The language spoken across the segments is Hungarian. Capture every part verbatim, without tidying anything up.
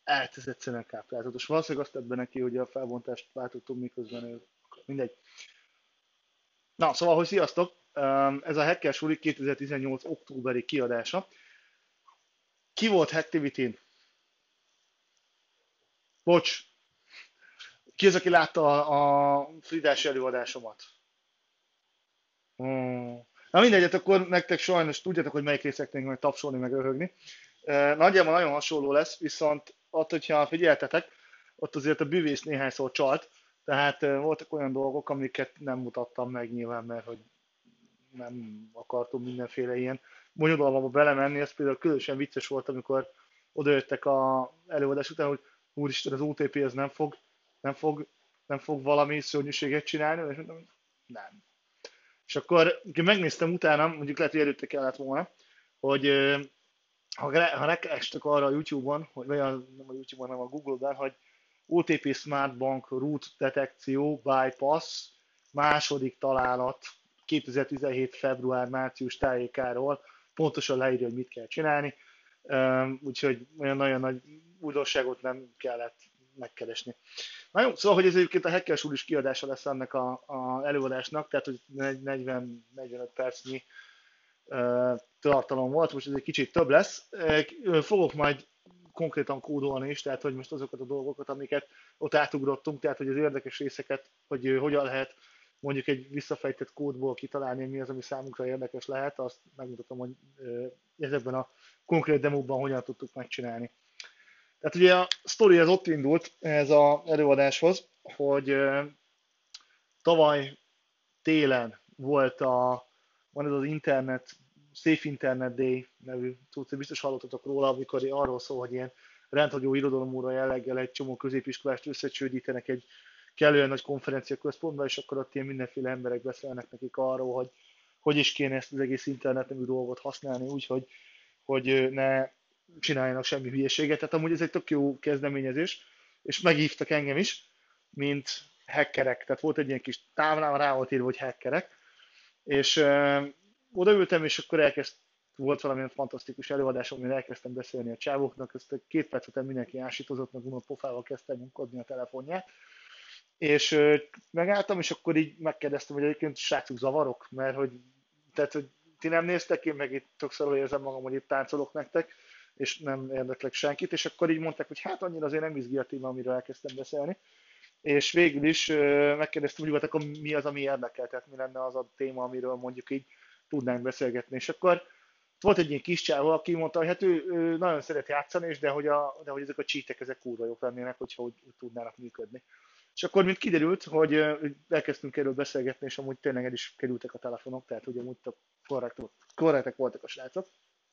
hát ez egyszerűen káprázatos. Valószínűleg azt tett be neki, hogy a felbontást váltottunk, miközben ő... Mindegy. Na, szóval, hogy sziasztok! Öm, Ez a Hacker Suli kétezer-tizennyolc októberi kiadása. Ki volt Hacktivity-n? Bocs, ki az, aki látta a, a Fridás előadásomat? Hmm. Na mindegy, hát akkor nektek sajnos tudjátok, hogy melyik részeknek majd tapsolni, meg röhögni. Ö, Nagyjából nagyon hasonló lesz, viszont ott, hogyha figyeltetek, ott azért a bűvész néhányszor csalt, tehát ö, voltak olyan dolgok, amiket nem mutattam meg nyilván, mert hogy nem akartunk mindenféle ilyen bonyodalmába belemenni. Ez például különösen vicces volt, amikor odajöttek a előadás után, hogy úristen, az o té pé ez nem fog, nem fog, nem fog valami szörnyűséget csinálni, és mondtam, nem. És akkor megnéztem utána, mondjuk lehet, hogy előtte kellett volna, hogy ö, ha, ha rákerestek arra a YouTube-on, hogy, vagy a, nem a YouTube-on, hanem a Google-ben, hogy o té pé Smart Bank Root Detekció Bypass második találat kétezer-tizenhét. február-március tájékáról pontosan leírja, hogy mit kell csinálni, Üm, úgyhogy olyan nagyon nagy újdonságot nem kellett megkeresni. Na jó, szóval, hogy ez egyébként a Hacker Sulis kiadása lesz ennek a, a előadásnak, tehát hogy negyven-negyvenöt percnyi uh, tartalom volt, most ez egy kicsit több lesz. Uh, fogok majd konkrétan kódolni is, tehát hogy most azokat a dolgokat, amiket ott átugrottunk, tehát hogy az érdekes részeket, hogy uh, hogyan lehet mondjuk egy visszafejtett kódból kitalálni, mi az, ami számunkra érdekes lehet, azt megmutatom, hogy uh, ezekben a konkrét demóban hogyan tudtuk megcsinálni. Tehát ugye a sztori ez ott indult ez az előadáshoz, hogy uh, tavaly télen volt a, van ez az internet, Safe Internet Day nevű cucc, biztos hallottatok róla, amikor arról szól, hogy ilyen rendhagyó irodalomóra jelleggel egy csomó középiskolást összecsődítenek egy kellően nagy konferencia központba, és akkor ott ilyen mindenféle emberek beszélnek nekik arról, hogy hogy is kéne ezt az egész internet nevű dolgot használni, úgyhogy hogy ne csináljanak semmi hülyeséget. Tehát amúgy ez egy tök jó kezdeményezés, és meghívtak engem is, mint hackerek. Tehát volt egy ilyen kis táblám, rá volt írva, hogy hackerek, és ö, odaültem, és akkor elkezd, volt valamilyen fantasztikus előadás, amin elkezdtem beszélni a csávoknak, ezt egy két perc után mindenki ásítozott, meg unott pofával kezdte munkodni a telefonját, és ö, megálltam, és akkor így megkérdeztem, hogy egyébként srácok zavarok, mert hogy, tehát, hogy ti nem néztek, én meg itt tök szarul érzem magam, hogy itt táncolok nektek, és nem érdeklek senkit, és akkor így mondták, hogy hát annyira azért nem izgi a téma, amiről elkezdtem beszélni, és végül is ö, megkérdeztem, hogy volt, akkor mi az, ami érdekel, tehát mi lenne az a téma, amiről mondjuk így tudnánk beszélgetni, és akkor volt egy ilyen kis csávó, aki mondta, hogy hát ő, ő nagyon szeret játszani, és de hogy, a, de hogy ezek a cheatek, ezek kurva jók lennének, hogyha úgy, úgy tudnának működni. És akkor, mint kiderült, hogy ö, elkezdtünk erről beszélgetni, és amúgy tényleg el is kerültek a telefonok, tehát ugye amúgy korrekt, korrektek voltak a srácok.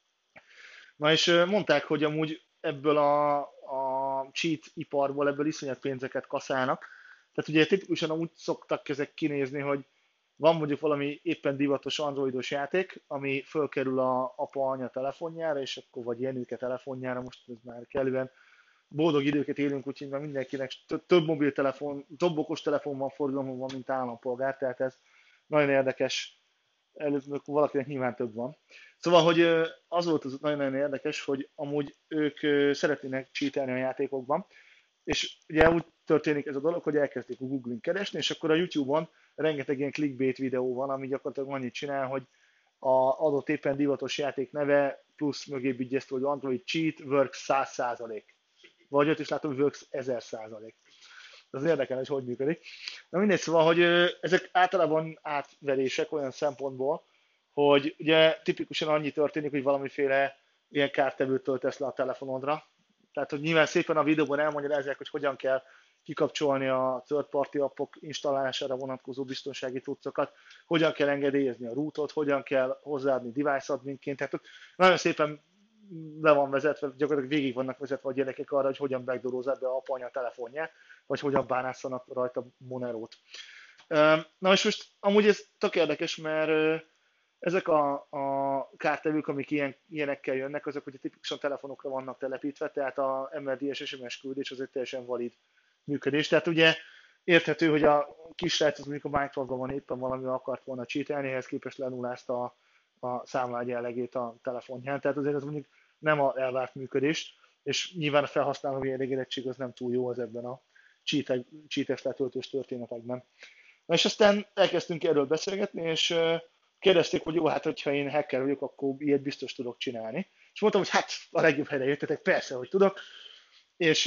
Na és ö, mondták, hogy amúgy ebből a, a cheat iparból, ebből iszonyat pénzeket kaszálnak. Tehát ugye tipikusan amúgy szoktak ezek kinézni, hogy van mondjuk valami éppen divatos androidos játék, ami fölkerül a apa-anya telefonjára, és akkor vagy Jenőke telefonjára, most ez már kellően boldog időket élünk, úgyhogy már mindenkinek több mobiltelefon, több okos telefon van forgalomban van, mint állampolgár, tehát ez nagyon érdekes, előbb valakinek nyilván több van. Szóval, hogy az volt az nagyon-nagyon érdekes, hogy amúgy ők szeretnének cheatelni a játékokban, és ugye úgy történik ez a dolog, hogy elkezdik a Google-in keresni, és akkor a YouTube-on rengeteg ilyen clickbait videó van, ami gyakorlatilag annyit csinál, hogy a adott éppen divatos játék neve, plusz mögé vigyeztő, hogy Android cheat, works száz százalék. Vagy ott is látom, hogy works ezer százalék. Az érdekel, hogy hogy működik. Na mindegy, szóval, hogy ezek általában átverések olyan szempontból, hogy ugye tipikusan annyi történik, hogy valamiféle ilyen kártevőt töltesz le a telefonodra. Tehát, hogy nyilván szépen a videóban elmagyarázzák, hogy hogyan kell kikapcsolni a third party appok installálására vonatkozó biztonsági cuccokat, hogyan kell engedélyezni a rootot, hogyan kell hozzáadni device adminként. Tehát nagyon szépen le van vezetve, gyakorlatilag végig vannak vezetve a gyerekek arra, hogy hogyan backdoorozzák be a apa-anya telefonját, vagy hogyan bánászanak rajta Monerót. Na és most amúgy ez tök érdekes, mert ezek a, a kártevők, amik ilyen, ilyenekkel jönnek, azok ugye tipikusan telefonokra vannak telepítve, tehát a em er dé es es em es küldés az egy teljesen valid működés. Tehát ugye érthető, hogy a kisrác az mondjuk a Minecraftban van éppen valami akart volna cheatelni, ehhez képest lenullázta a, a számlágy jellegét a telefonján. Tehát azért ez mondjuk nem a elvárt működés. és nyilván a felhasználói elégedettség az nem túl jó az ebben a cheates letöltős történetekben. Na és aztán elkezdtünk erről beszélgetni, és kérdezték, hogy jó, hát hogyha én hacker vagyok, akkor ilyet biztos tudok csinálni. És mondtam, hogy hát a legjobb helyre jöttetek, persze, hogy tudok. És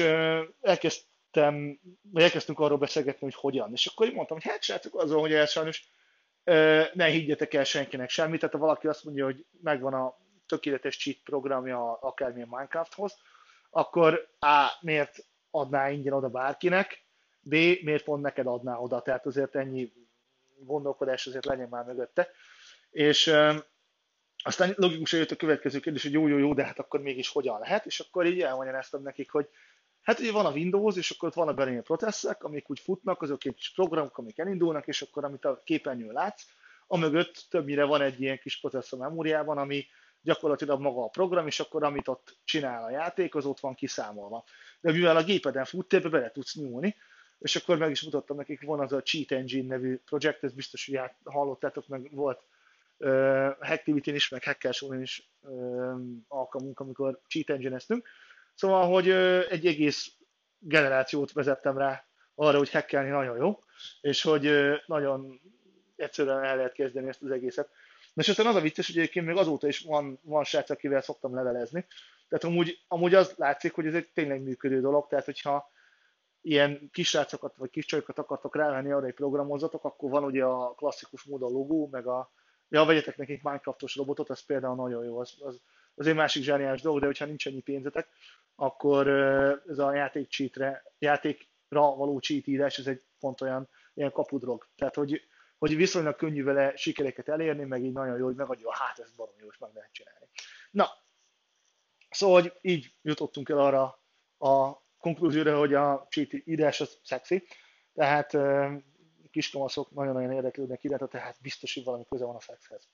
elkezdtem, vagy elkezdtünk arról beszélgetni, hogy hogyan. És akkor így mondtam, hogy hát srácok, azon, hogy el sajnos ne higgyetek el senkinek semmit. Tehát ha valaki azt mondja, hogy megvan a tökéletes cheat programja akármilyen Minecrafthoz, akkor A, miért adná ingyen oda bárkinek, B, miért pont neked adná oda, tehát azért ennyi gondolkodás azért legyen már mögötte. És um, aztán logikusan jött a következő kérdés, hogy jó, jó, jó, de hát akkor mégis hogyan lehet, és akkor így elmagyaráztam nekik, hogy hát ugye van a Windows, és akkor ott vannak benne processzek, amik úgy futnak, azok egy kis programok, amik elindulnak, és akkor amit a képernyőn látsz, amögött többnyire van egy ilyen kis processzor memóriában, ami gyakorlatilag maga a program, és akkor amit ott csinál a játék, az ott van kiszámolva. De mivel a gépeden fut, ebbe bele tudsz nyúlni, és akkor meg is mutattam nekik, van az a Cheat Engine nevű projekt, ez biztos, hogy hallottátok, meg volt uh, Hacktivity-n is, meg Hackershowon is uh, alkalmunk, amikor Cheat Engine-eztünk. Szóval, hogy uh, egy egész generációt vezettem rá arra, hogy hackelni nagyon jó, és hogy uh, nagyon egyszerűen el lehet kezdeni ezt az egészet. Na és aztán az a vicces, hogy egyébként még azóta is van, van srác, akivel szoktam levelezni. Tehát amúgy, amúgy az látszik, hogy ez egy tényleg működő dolog, tehát hogyha ilyen kisrácokat vagy kis csajokat akartok rávenni arra, hogy programozzatok, akkor van ugye a klasszikus módon logó, meg a, ja, vegyetek nekik Minecraftos robotot, az például nagyon jó, az, az, az egy másik zseniális dolog, de hogyha nincs ennyi pénzetek, akkor ez a játék cheatre, játékra való cheat írás, ez egy pont olyan ilyen kapudrog. Tehát, hogy, hogy viszonylag könnyű vele sikereket elérni, meg így nagyon jó, hogy megadja, hát ez baromi jó, és meg lehet csinálni. Na, szóval, hogy így jutottunk el arra a konklúzióra, hogy a cheat írás az szexi, tehát kiskamaszok nagyon-nagyon érdeklődnek iránta, tehát biztos, hogy valami köze van a szexhez.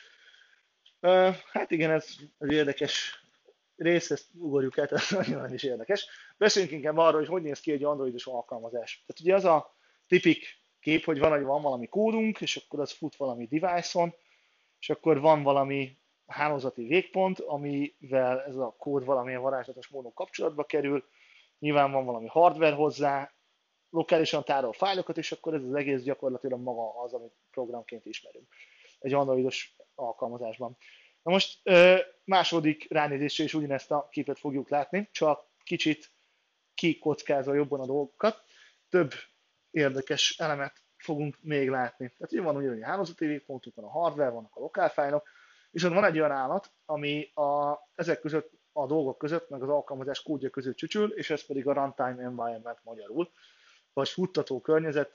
Hát igen, ez az érdekes rész, ezt ugorjuk el, ez nagyon is érdekes. Beszéljünk inkább arról, hogy hogy néz ki egy androidos alkalmazás. Tehát ugye az a tipik kép, hogy van, hogy van valami kódunk, és akkor az fut valami device-on, és akkor van valami hálózati végpont, amivel ez a kód valamilyen varázslatos módon kapcsolatba kerül, nyilván van valami hardware hozzá, lokálisan tárol fájlokat, és akkor ez az egész gyakorlatilag maga az, amit programként ismerünk egy androidos alkalmazásban. Na most második ránézésre is ugyanezt a képet fogjuk látni, csak kicsit kikockázva jobban a dolgokat, több érdekes elemet fogunk még látni. Tehát ugye van ugyanúgy a hálózati végpontunk, van a hardware, vannak a lokálfájlok, viszont van egy olyan állat, ami a, ezek között a dolgok között, meg az alkalmazás kódja között csücsül, és ez pedig a runtime environment magyarul, vagy futtató környezet,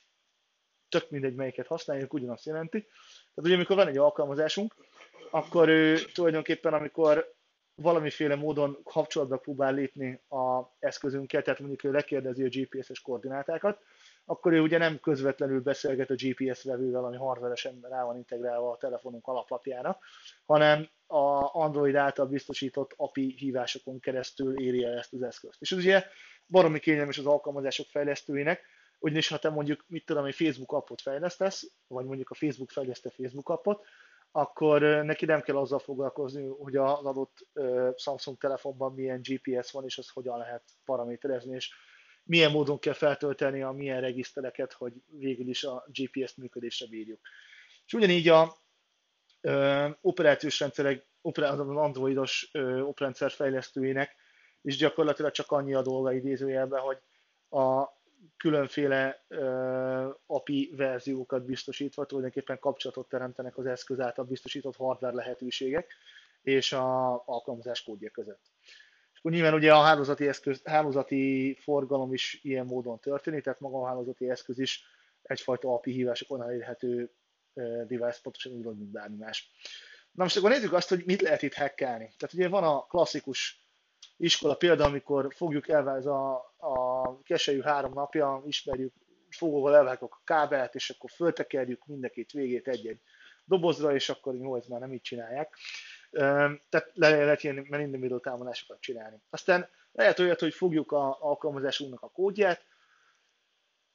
tök mindegy, melyiket használjuk, ugyanazt jelenti. Tehát ugye, amikor van egy alkalmazásunk, akkor ő tulajdonképpen, amikor valamiféle módon kapcsolatba próbál lépni az eszközünkkel, tehát mondjuk ő lekérdezi a gé pé es-es koordinátákat, akkor ő ugye nem közvetlenül beszélget a gé pé es vevővel, ami hardveresen rá van integrálva a telefonunk alaplapjára, hanem a Android által biztosított á pé i hívásokon keresztül éri el ezt az eszközt. És ez ugye baromi kényelmes az alkalmazások fejlesztőinek, ugyanis ha te mondjuk, mit tudom, egy Facebook appot fejlesztesz, vagy mondjuk a Facebook fejleszte Facebook appot, akkor neki nem kell azzal foglalkozni, hogy az adott Samsung telefonban milyen gé pé es van, és azt hogyan lehet paraméterezni, és milyen módon kell feltölteni a milyen regisztereket, hogy végül is a gé pé es működésre bírjuk. És ugyanígy a ö, operációs rendszerek, az androidos ö, oprendszer fejlesztőinek is gyakorlatilag csak annyi a dolga idézőjelben, hogy a különféle uh, á pé i verziókat biztosítva tulajdonképpen kapcsolatot teremtenek az eszköz által biztosított hardware lehetőségek és a alkalmazás kódja között. És akkor nyilván ugye a hálózati, eszköz, hálózati forgalom is ilyen módon történik, tehát maga a hálózati eszköz is egyfajta á pé i hívásokon elérhető uh, device, pontosan úgy, mint bármi más. Na most akkor nézzük azt, hogy mit lehet itt hackelni. Tehát ugye van a klasszikus iskola példa, amikor fogjuk elvágni a, a keselyű három napja, ismerjük, fogóval elvágjuk a kábelt, és akkor föltekerjük mindekét végét egy-egy dobozra, és akkor jó, ez már nem így csinálják. Tehát le lehet ilyen man in the middle támadásokat csinálni. Aztán lehet olyat, hogy fogjuk az alkalmazásunknak a kódját,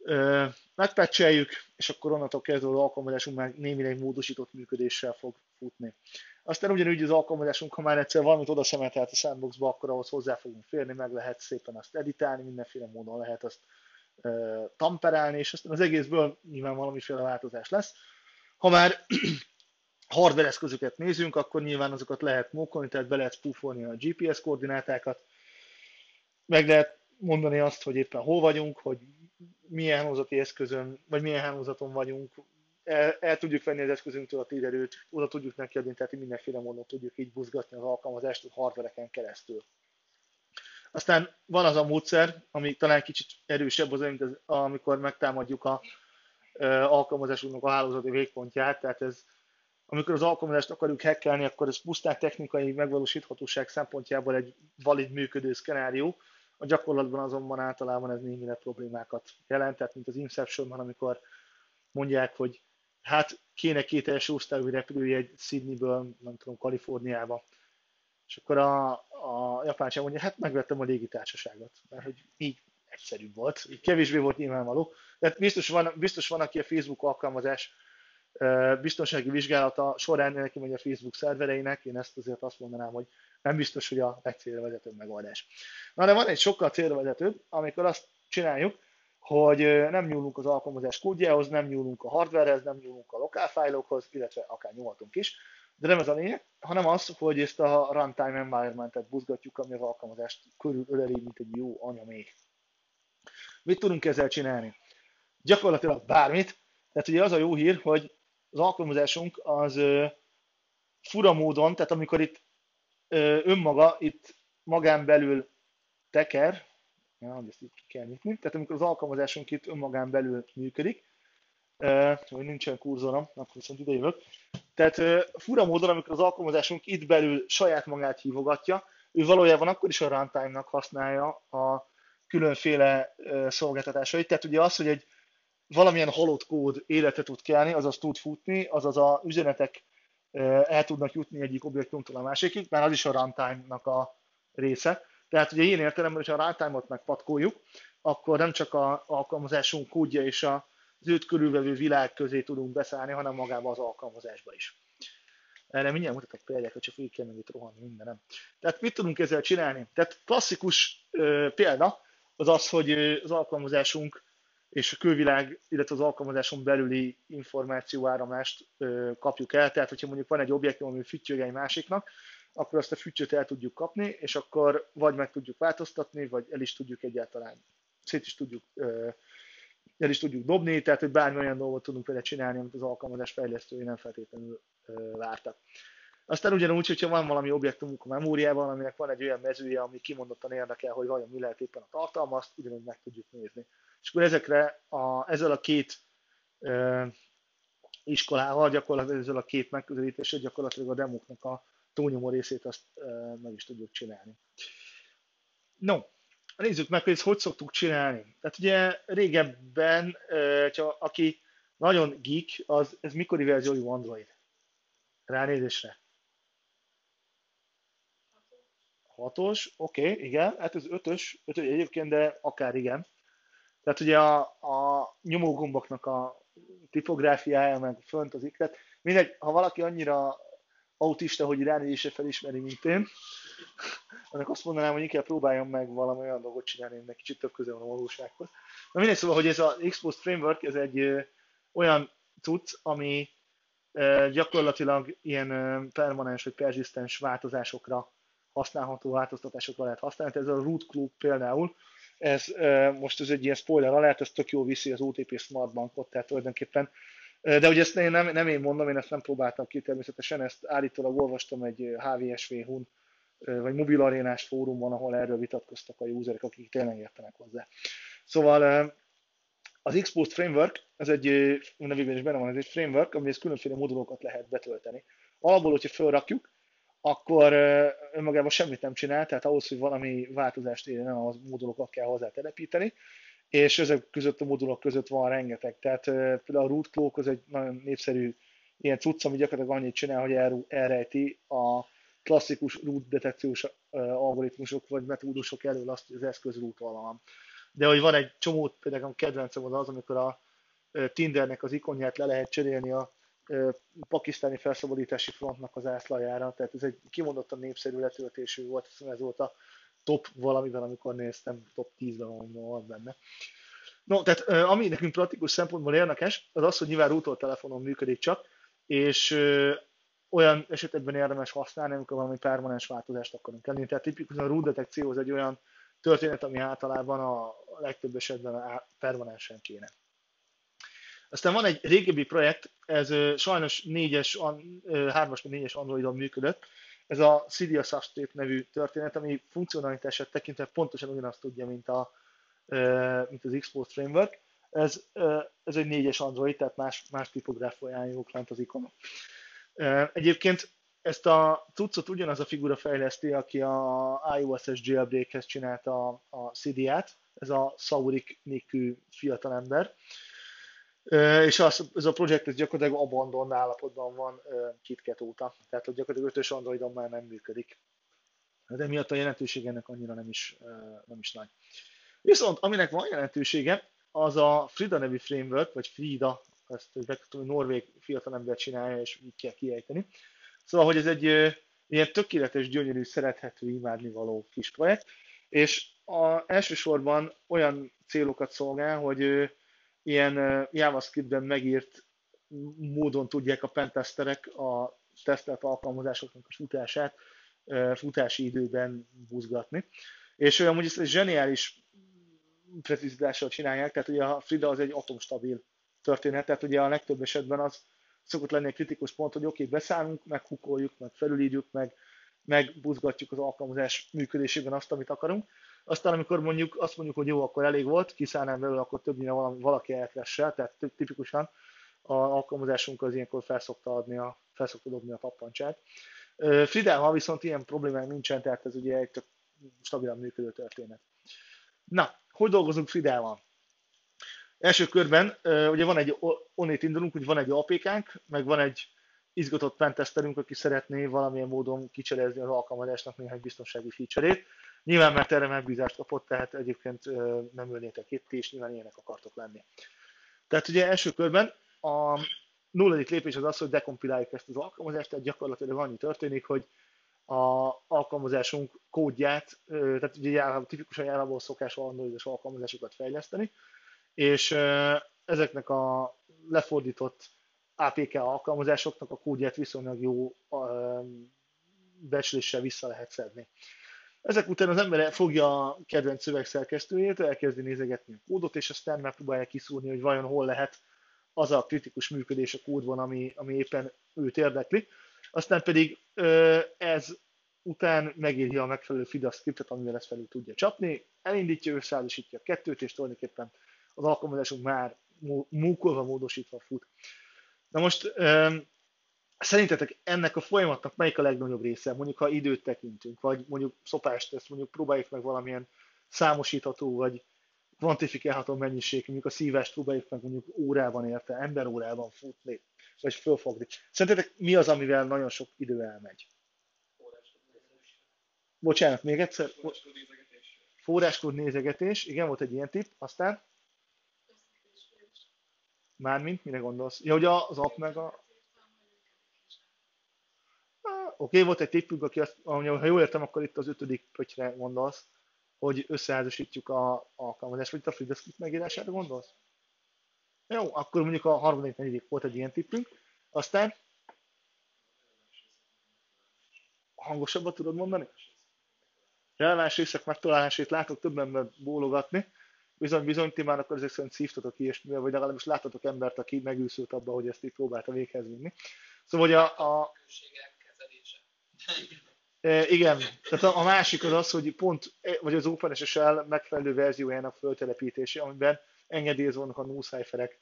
megpatcheljük, és akkor onnantól kezdve az alkalmazásunk már némileg módosított működéssel fog futni. Aztán ugyanúgy az alkalmazásunk, ha már egyszer valamit oda szemetelt a sandboxba, akkor ahhoz hozzá fogunk férni, meg lehet szépen azt editálni, mindenféle módon lehet azt uh, tamperálni, és aztán az egészből nyilván valamiféle változás lesz. Ha már hardware eszközöket nézünk, akkor nyilván azokat lehet mókolni, tehát be lehet spoofolni a gé pé es koordinátákat, meg lehet mondani azt, hogy éppen hol vagyunk, hogy milyen hálózati eszközön, vagy milyen hálózaton vagyunk, el, el tudjuk venni az eszközünktől a térerőt, oda tudjuk neki adni, tehát mindenféle módon tudjuk így buzgatni az alkalmazást a hardvereken keresztül. Aztán van az a módszer, ami talán kicsit erősebb az, az amikor megtámadjuk a alkalmazásunknak a hálózati végpontját, tehát ez, amikor az alkalmazást akarjuk hackelni, akkor ez pusztán technikai megvalósíthatóság szempontjából egy valid működő szkenárió, a gyakorlatban azonban általában ez némileg problémákat jelent, tehát mint az Inceptionban, amikor mondják, hogy hát kéne két első osztályú repülőjegy Sydneyből, nem tudom, Kaliforniába. És akkor a, a japán sem mondja, hát megvettem a légitársaságot, mert hogy így egyszerűbb volt, így kevésbé volt nyilvánvaló. Tehát biztos van, biztos van, aki a Facebook alkalmazás biztonsági vizsgálata során neki megy a Facebook szervereinek, én ezt azért azt mondanám, hogy nem biztos, hogy a legcélra vezetőbb megoldás. Na de van egy sokkal célra vezetőbb, amikor azt csináljuk, hogy nem nyúlunk az alkalmazás kódjához, nem nyúlunk a hardwarehez, nem nyúlunk a lokálfájlokhoz, illetve akár nyúlhatunk is, de nem ez a lényeg, hanem az, hogy ezt a runtime environmentet buzgatjuk, ami az alkalmazást körül öleli, mint egy jó anyaméh. Mit tudunk ezzel csinálni? Gyakorlatilag bármit. Tehát ugye az a jó hír, hogy az alkalmazásunk az ö, fura módon, tehát amikor itt ö, önmaga itt magán belül teker, ja, ezt itt kell nyitni, tehát amikor az alkalmazásunk itt önmagán belül működik, ö, hogy nincsen kurzorom, akkor viszont ide jövök, tehát ö, fura módon, amikor az alkalmazásunk itt belül saját magát hívogatja, ő valójában akkor is a runtime-nak használja a különféle ö, szolgáltatásait, tehát ugye az, hogy egy valamilyen halott kód életet tud kelni, azaz tud futni, azaz az üzenetek el tudnak jutni egyik objektumtól a másikig, már az is a runtime-nak a része. Tehát ugye ilyen értelemben, hogyha a runtime-ot megpatkoljuk, akkor nem csak az alkalmazásunk kódja és az őt körülvevő világ közé tudunk beszállni, hanem magába az alkalmazásba is. Erre mindjárt mutatok példákat, csak végig kell meg itt rohanni mindenem. Tehát mit tudunk ezzel csinálni? Tehát klasszikus ö, példa az az, hogy az alkalmazásunk és a külvilág, illetve az alkalmazáson belüli információáramlást ö, kapjuk el. Tehát, hogyha mondjuk van egy objektum, ami füttyög egy másiknak, akkor azt a füttyöt el tudjuk kapni, és akkor vagy meg tudjuk változtatni, vagy el is tudjuk egyáltalán, szét is tudjuk, ö, el is tudjuk dobni, tehát, hogy bármi olyan dolgot tudunk vele csinálni, amit az alkalmazás fejlesztői nem feltétlenül ö, vártak. Aztán ugyanúgy, hogyha van valami objektumunk a memóriában, aminek van egy olyan mezője, ami kimondottan érdekel, hogy vajon mi lehet éppen a tartalma, azt ugyanúgy meg tudjuk nézni. És akkor ezekre a, ezzel a két e, iskolával, gyakorlatilag ezzel a két megközelítéssel gyakorlatilag a demóknak a túlnyomó részét azt e, meg is tudjuk csinálni. No, nézzük meg, hogy ezt hogy szoktuk csinálni. Tehát ugye régebben, e, csak aki nagyon geek, az ez mikori verziójú Android? Ránézésre. Hatos, oké, okay, igen, hát ez ötös, ötös egyébként, de akár igen. Tehát ugye a, a nyomógomboknak a tipográfiája, meg fönt az iklet. Mindegy, ha valaki annyira autista, hogy ránézésre felismeri, mint én, annak azt mondanám, hogy inkább próbáljon meg valami olyan dolgot csinálni, aminek kicsit több köze van a valósághoz. Na mindegy, szóval, hogy ez az Exposed Framework, ez egy ö, olyan cucc, ami ö, gyakorlatilag ilyen ö, permanens vagy perzisztens változásokra használható változtatásokra lehet használni. Ez a root clue például, ez most ez egy ilyen spoiler alert, ez tök jó viszi az o té pé Smart Bankot, tehát tulajdonképpen. De ugye ezt nem, nem én mondom, én ezt nem próbáltam ki természetesen, ezt állítólag olvastam egy há vé es vé-hun, vagy mobilarénás fórumon, ahol erről vitatkoztak a userek, akik tényleg értenek hozzá. Szóval az Exposed Framework, ez egy, nevében is benne van, ez egy framework, amihez különféle modulokat lehet betölteni. Alapból, hogyha felrakjuk, akkor önmagában semmit nem csinál, tehát ahhoz, hogy valami változást érjen, a modulokat kell hozzá telepíteni, és ezek között a modulok között van rengeteg. Tehát például a root cloak az egy nagyon népszerű ilyen cucc, ami gyakorlatilag annyit csinál, hogy elrejti a klasszikus root detekciós algoritmusok vagy metódusok elől azt, hogy az eszköz root van. de hogy van egy csomó, például a kedvencem az, amikor a Tindernek az ikonját le lehet cserélni a pakisztáni felszabadítási frontnak az ászlajára, tehát ez egy kimondottan népszerű letöltésű volt, ez volt a top valamiben, amikor néztem, top tízben van benne. No, tehát ami nekünk praktikus szempontból érdekes, az az, hogy nyilván router telefonon működik csak, és olyan esetekben érdemes használni, amikor valami permanens változást akarunk elérni. Tehát tipikusan a root detekció az egy olyan történet, ami általában a legtöbb esetben permanensen kéne. Aztán van egy régebbi projekt, ez sajnos négyes, hármas vagy négyes Androidon működött, ez a Cydia Substrate nevű történet, ami funkcionalitását tekintve pontosan ugyanazt tudja, mint, a, mint az Export Framework. Ez, ez egy négyes Android, tehát más, más tipográfiáján jók lent az ikonok. Egyébként ezt a cuccot ugyanaz a figura fejleszti, aki a iOS-es jailbreakhez csinálta a, a Cydiát, ez a Saurik Nikű fiatalember. És az, ez a projekt ez gyakorlatilag abandon állapotban van KitKat óta, tehát hogy gyakorlatilag ötös Androidon már nem működik. De miatt a jelentőség ennek annyira nem is, nem is nagy. Viszont aminek van jelentősége, az a Frida nevű framework, vagy Frida, ezt egy norvég fiatalember csinálja, és így kell kiejteni. Szóval, hogy ez egy ilyen tökéletes, gyönyörű, szerethető, imádnivaló kis projekt, és a, elsősorban olyan célokat szolgál, hogy ilyen JavaScriptben megírt módon tudják a pentesterek a tesztelt alkalmazásoknak a futását futási időben buzgatni. És olyan, hogy ezt egy zseniális precizitással csinálják, tehát ugye a Frida az egy atomstabil történet, tehát ugye a legtöbb esetben az szokott lenni egy kritikus pont, hogy oké, okay, beszállunk, meghukoljuk, meg felülírjuk, meg, meg buzgatjuk az alkalmazás működésében azt, amit akarunk. Aztán amikor mondjuk azt mondjuk, hogy jó, akkor elég volt, kiszállnám belőle, akkor többnyire valami, valaki elkressel, tehát tipikusan az alkalmazásunk az ilyenkor felszokta adni a, felszokta dobni a pappancsát. Fridával viszont ilyen problémák nincsen, tehát ez ugye egy tök stabilan működő történet. Na, hogy dolgozunk Fridával? Első körben ugye van egy, onnét indulunk, hogy van egy á pé kánk, meg van egy izgatott pentesterünk, aki szeretné valamilyen módon kicselezni az alkalmazásnak néhány biztonsági feature-ét. Nyilván mert erre megbízást kapott, tehát egyébként nem ülnétek itt, és nyilván ilyenek akartok lenni. Tehát ugye első körben a nulladik lépés az az, hogy dekompiláljuk ezt az alkalmazást, tehát gyakorlatilag annyi történik, hogy a alkalmazásunk kódját, tehát ugye tipikusan járából szokás androidos alkalmazásokat fejleszteni, és ezeknek a lefordított á pé ká alkalmazásoknak a kódját viszonylag jó becsléssel vissza lehet szedni. Ezek után az ember fogja a kedvenc szövegszerkesztőjét, elkezdi nézegetni a kódot, és aztán megpróbálja kiszúrni, hogy vajon hol lehet az a kritikus működés a kódban, ami, ami éppen őt érdekli. Aztán pedig ez után megírja a megfelelő Frida scriptet, amivel ezt felül tudja csapni, elindítja, összeállítja a kettőt, és tulajdonképpen az alkalmazásunk már múkolva, módosítva fut. Na most szerintetek ennek a folyamatnak melyik a legnagyobb része? Mondjuk, ha időt tekintünk, vagy mondjuk szopást, ezt mondjuk próbáljuk meg valamilyen számosítható, vagy kvantifikálható mennyiség, mondjuk a szívást próbáljuk meg mondjuk órában érte, emberórában futni, vagy fölfogni. Szerintetek mi az, amivel nagyon sok idő elmegy? Bocsánat, még egyszer. Forráskód nézegetés. Igen, volt egy ilyen tipp. Aztán? Mármint, mire gondolsz? Ja, hogy az app meg a... Oké, okay, volt egy tippünk, aki azt, ha jól értem, akkor itt az ötödik pöttyre gondolsz, hogy összeházasítjuk a alkalmazást, vagy itt a Frida script megírására gondolsz? Jó, akkor mondjuk a harmadik, negyedik volt egy ilyen tippünk. Aztán? Hangosabbat tudod mondani? Releváns részek megtalálását látok több embert bólogatni. Bizony, bizony, ti már akkor ezek szerint szívtatok ilyesmivel, vagy legalábbis láttatok embert, aki megőszült abba, hogy ezt így próbálta véghez vinni. Szóval, hogy a... a... E, igen, tehát a, a másik az az, hogy pont, vagy az OpenSSL megfelelő verziójának föltelepítése, amiben engedélyezve vannak a no-cipherek.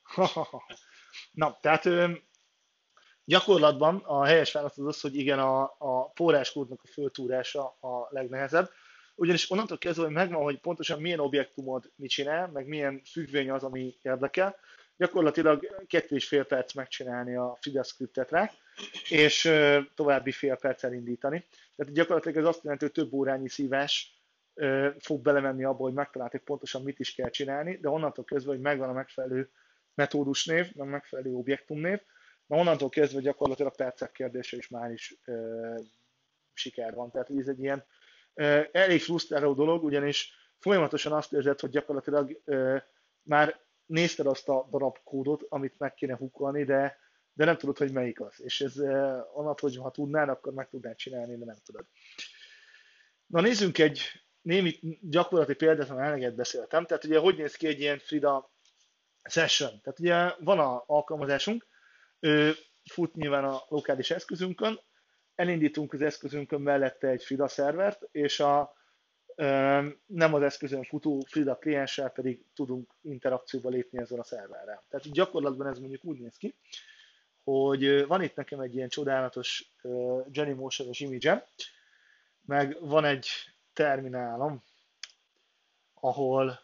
Na, tehát gyakorlatban a helyes válasz az az, hogy igen, a, a forráskódnak a föltúrása a legnehezebb. Ugyanis onnantól kezdve, hogy megvan, hogy pontosan milyen objektumod mit csinál, meg milyen függvény az, ami érdekel, gyakorlatilag kettő és fél perc megcsinálni a Frida scriptet rá, és további fél perc elindítani. Tehát gyakorlatilag ez azt jelenti, hogy több órányi szívás fog belemenni abba, hogy megtalált, hogy pontosan mit is kell csinálni, de onnantól kezdve, hogy megvan a megfelelő metódusnév, meg megfelelő objektumnév, na onnantól kezdve gyakorlatilag percek kérdése is már is ö, siker van. Tehát ez egy ilyen ö, elég frusztráló dolog, ugyanis folyamatosan azt érzed, hogy gyakorlatilag ö, már nézted azt a darab kódot, amit meg kéne hukkolni, de, de nem tudod, hogy melyik az. És ez ö, onnantól, hogy ha tudnád, akkor meg tudnád csinálni, de nem tudod. Na nézzünk egy némi gyakorlati példát, ha eleget beszéltem. Tehát ugye hogy néz ki egy ilyen Frida session? Tehát ugye van a alkalmazásunk, ő fut nyilván a lokális eszközünkön, elindítunk az eszközünkön mellette egy Frida szervert, és a nem az eszközön futó Frida klienssel pedig tudunk interakcióba lépni ezzel a szerverrel. Tehát gyakorlatban ez mondjuk úgy néz ki, hogy van itt nekem egy ilyen csodálatos Genymotion-os image-em, meg van egy terminálom, ahol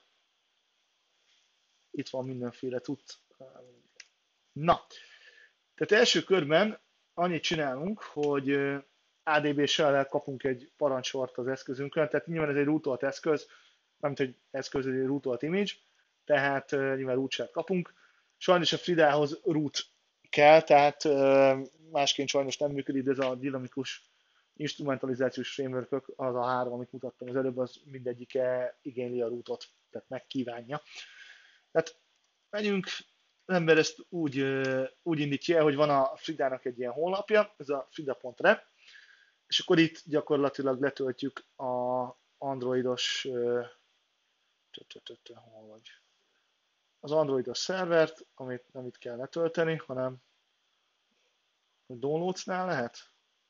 itt van mindenféle tud. Na, tehát első körben annyit csinálunk, hogy á dé bé shell-el kapunk egy parancsort az eszközünkön, tehát nyilván ez egy rootolt eszköz, nem hogy eszköz, egy rootolt image, tehát nyilván root shell kapunk. Sajnos a Fridához root kell, tehát másként sajnos nem működik, de ez a dinamikus instrumentalizációs framework, az a három, amit mutattam az előbb, az mindegyike igényli a rootot, tehát megkívánja. Tehát megyünk, az ember ezt úgy, úgy indítja el, hogy van a Fridának egy ilyen honlapja, ez a frida pont re, és akkor itt gyakorlatilag letöltjük a androidos hol vagy? Az androidos szervert, amit nem itt kell letölteni, hanem downloadsnál lehet.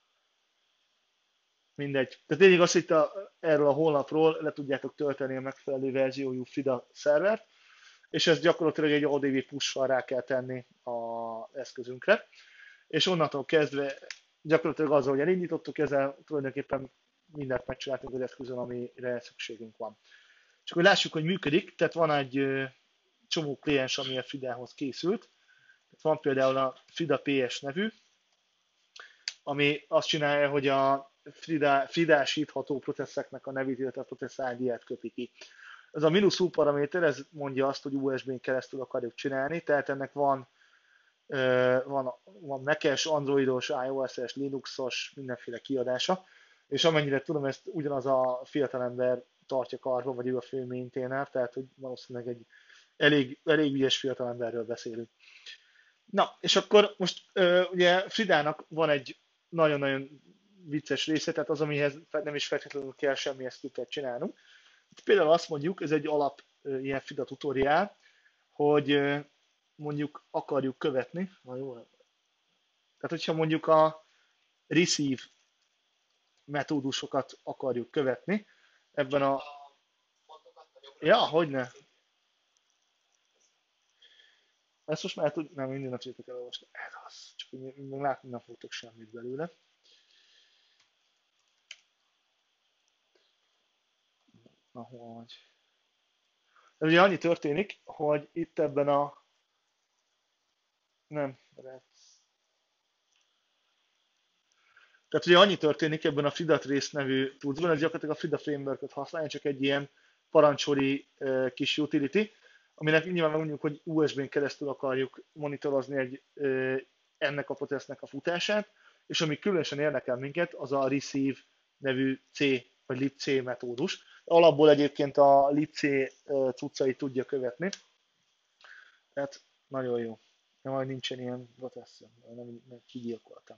Mindegy. Tehát lényeg az, hogy itt a, erről a honlapról le tudjátok tölteni a megfelelő verziójú Frida szervert, és ezt gyakorlatilag egy o dé bé push-val rá kell tenni az eszközünkre. És onnantól kezdve gyakorlatilag azzal, hogy elindítottuk, ezzel tulajdonképpen mindent megcsináltunk az eszközön, amire szükségünk van. És akkor lássuk, hogy működik, tehát van egy csomó kliens, ami a Fridához készült. Tehát van például a Frida pé es nevű, ami azt csinálja, hogy a Frida, Fridásítható processzeknek a nevét, illetve a processz i dé-et köpi ki. Ez a minus u paraméter, ez mondja azt, hogy u es bén keresztül akarjuk csinálni, tehát ennek van, van, van Mac-es, Androidos, iOS-es, Linuxos, mindenféle kiadása, és amennyire tudom, ezt ugyanaz a fiatalember tartja karba, vagy ő a fő maintainer, tehát hogy valószínűleg egy elég, elég ügyes fiatalemberről beszélünk. Na, és akkor most ugye Fridának van egy nagyon-nagyon vicces része, tehát az, amihez nem is feltétlenül kell semmi scriptet csinálnunk. Itt például azt mondjuk, ez egy alap ilyen Frida tutoriál, hogy mondjuk akarjuk követni, na jó, tehát hogyha mondjuk a receive metódusokat akarjuk követni, ebben a... Ja, hogyne. Ezt most már tud... nem, minden nap tudjátok elolvasni. Ez az, csak még látni nem fogtok semmit belőle. Na, hol vagy? De ugye annyi történik, hogy itt ebben a... Nem, tehát ugye annyi történik ebben a Frida Trace nevű toolsban, ez gyakorlatilag a Frida Framework-ot használja, csak egy ilyen parancsori uh, kis utility, aminek nyilván mondjuk, hogy u es bén keresztül akarjuk monitorozni egy, uh, ennek a processznek a futását, és ami különösen érdekel minket, az a receive nevű C vagy libc metódus. Alapból egyébként a libc uh, cuccait tudja követni, tehát nagyon jó. De majd nincsen ilyen proteszt, nem, nem kigyilkoltam.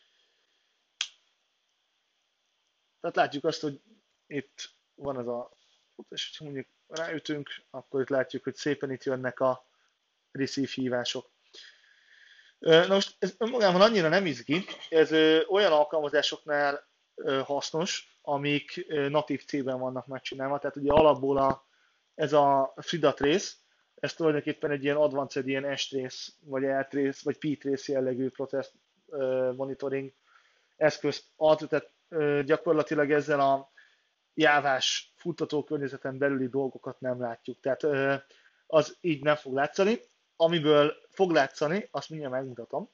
Tehát látjuk azt, hogy itt van ez a, és ha mondjuk ráütünk, akkor itt látjuk, hogy szépen itt jönnek a receive hívások. Na most ez önmagában annyira nem izgi, ez olyan alkalmazásoknál hasznos, amik natív C-ben vannak megcsinálva, tehát ugye alapból a, ez a Frida Trace, ez tulajdonképpen egy ilyen advanced, ilyen S-Trace, vagy L-Trace, vagy P-Trace jellegű process monitoring eszközt ad, tehát gyakorlatilag ezzel a jávás futtató környezeten belüli dolgokat nem látjuk. Tehát az így nem fog látszani. Amiből fog látszani, azt mindjárt megmutatom.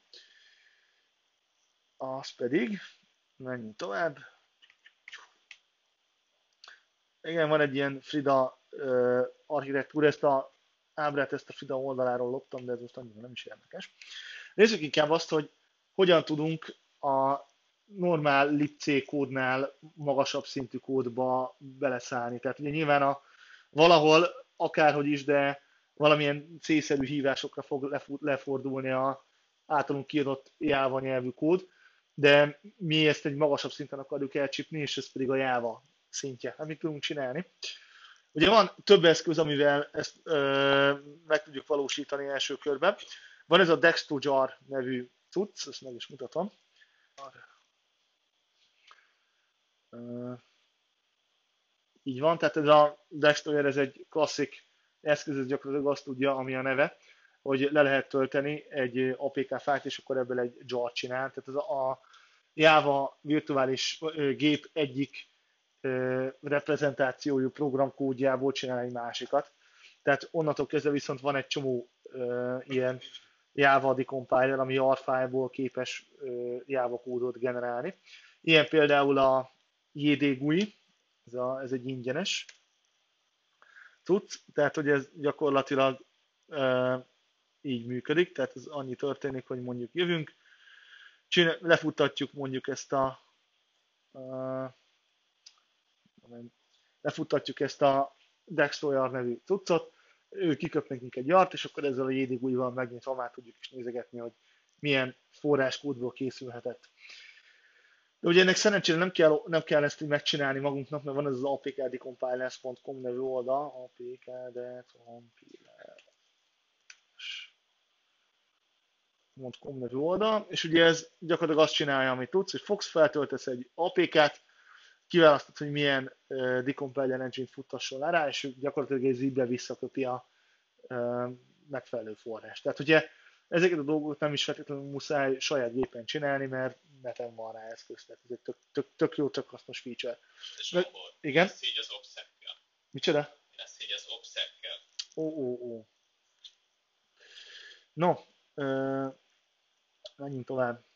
Az pedig, menjünk tovább. igen, van egy ilyen Frida uh, architektúra, ezt a ábrát, ezt a Frida oldaláról loptam, de ez most annyira nem is érdekes. Nézzük inkább azt, hogy hogyan tudunk a normál libc kódnál magasabb szintű kódba beleszállni. Tehát ugye nyilván a, valahol, akárhogy is, de valamilyen C-szerű hívásokra fog lefordulni a általunk kiadott Java nyelvű kód, de mi ezt egy magasabb szinten akarjuk elcsípni, és ez pedig a Java szintje. Hát mit tudunk csinálni? Ugye van több eszköz, amivel ezt ö, meg tudjuk valósítani első körben. Van ez a Dextrojar nevű cucc, ezt meg is mutatom. Ö, így van, tehát ez a Dextrojar, ez egy klasszik eszköz, ez gyakorlatilag azt tudja, ami a neve, hogy le lehet tölteni egy á pé ká fájlt, és akkor ebből egy jar csinál. Tehát ez a Java virtuális gép egyik reprezentációjú programkódjából csinál egy másikat. Tehát onnantól kezdve viszont van egy csomó uh, ilyen Java decompiler, ami jar fájlból képes uh, Java kódot generálni. Ilyen például a jé dé gui, ez, a, ez egy ingyenes cucc, tehát hogy ez gyakorlatilag uh, így működik, tehát ez annyi történik, hogy mondjuk jövünk, csinál, lefuttatjuk mondjuk ezt a uh, lefuttatjuk ezt a Dextrojar nevű cuccot, ő kiköp nekünk egy jart, és akkor ezzel a jé dé gui-val megnyitva már tudjuk is nézegetni, hogy milyen forráskódból készülhetett. De ugye ennek szerencsére nem kell, nem kell ezt így megcsinálni magunknak, mert van ez az apkdecompilers pont com nevű oldal, apkdecompilers pont com nevű oldal, és ugye ez gyakorlatilag azt csinálja, amit tudsz, hogy fogsz, feltöltesz egy á pé ká-t, kiválasztod, hogy milyen uh, decompiler engine futtasson le rá, és gyakorlatilag egy zipbe visszaköpi a uh, megfelelő forrás. Tehát ugye ezeket a dolgokat nem is feltétlenül muszáj saját gépen csinálni, mert neten van rá eszköz, tehát ez egy tök, tök, tök jó, tök hasznos feature. És Zsombor, igen? lesz így az obszekkel. Micsoda? Lesz így az obszekkel. Ó, ó, ó. No, uh, menjünk tovább.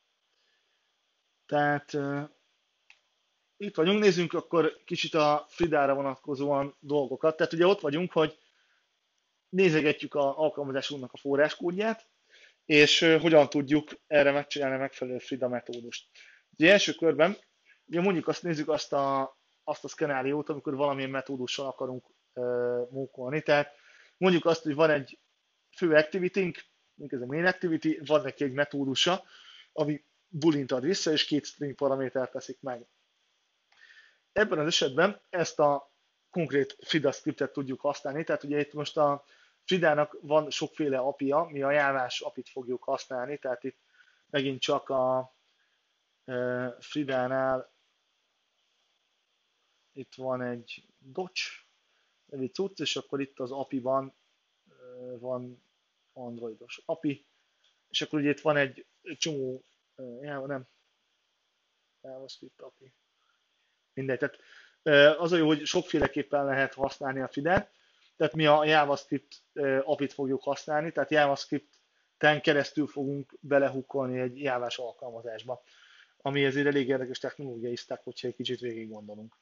Tehát uh, itt vagyunk, nézzünk akkor kicsit a Fridára vonatkozóan dolgokat. Tehát ugye ott vagyunk, hogy nézegetjük az alkalmazásunknak a forráskódját, és uh, hogyan tudjuk erre megcsinálni a megfelelő Frida metódust. Ugye első körben, ugye mondjuk azt nézzük azt a, azt a szkenáriót, amikor valamilyen metódussal akarunk uh, mókolni. Tehát mondjuk azt, hogy van egy fő activity-nk, mondjuk ez a main activity, van neki egy metódusa, ami boolint ad vissza, és két string paramétert teszik meg. Ebben az esetben ezt a konkrét Frida scriptet tudjuk használni, tehát ugye itt most a Fridának van sokféle apija, mi a jávás apit fogjuk használni, tehát itt megint csak a e, Fridánál itt van egy docs nevű cucc, és akkor itt az apiban e, van androidos api, és akkor ugye itt van egy csomó, e, já, nem, JavaScript api. Mindegy, tehát az a jó, hogy sokféleképpen lehet használni a Fridát, tehát mi a JavaScript apit fogjuk használni, tehát JavaScript-ten keresztül fogunk belehukkolni egy jávás alkalmazásba, ami ezért elég érdekes technológiai stack, hogyha egy kicsit végig gondolunk.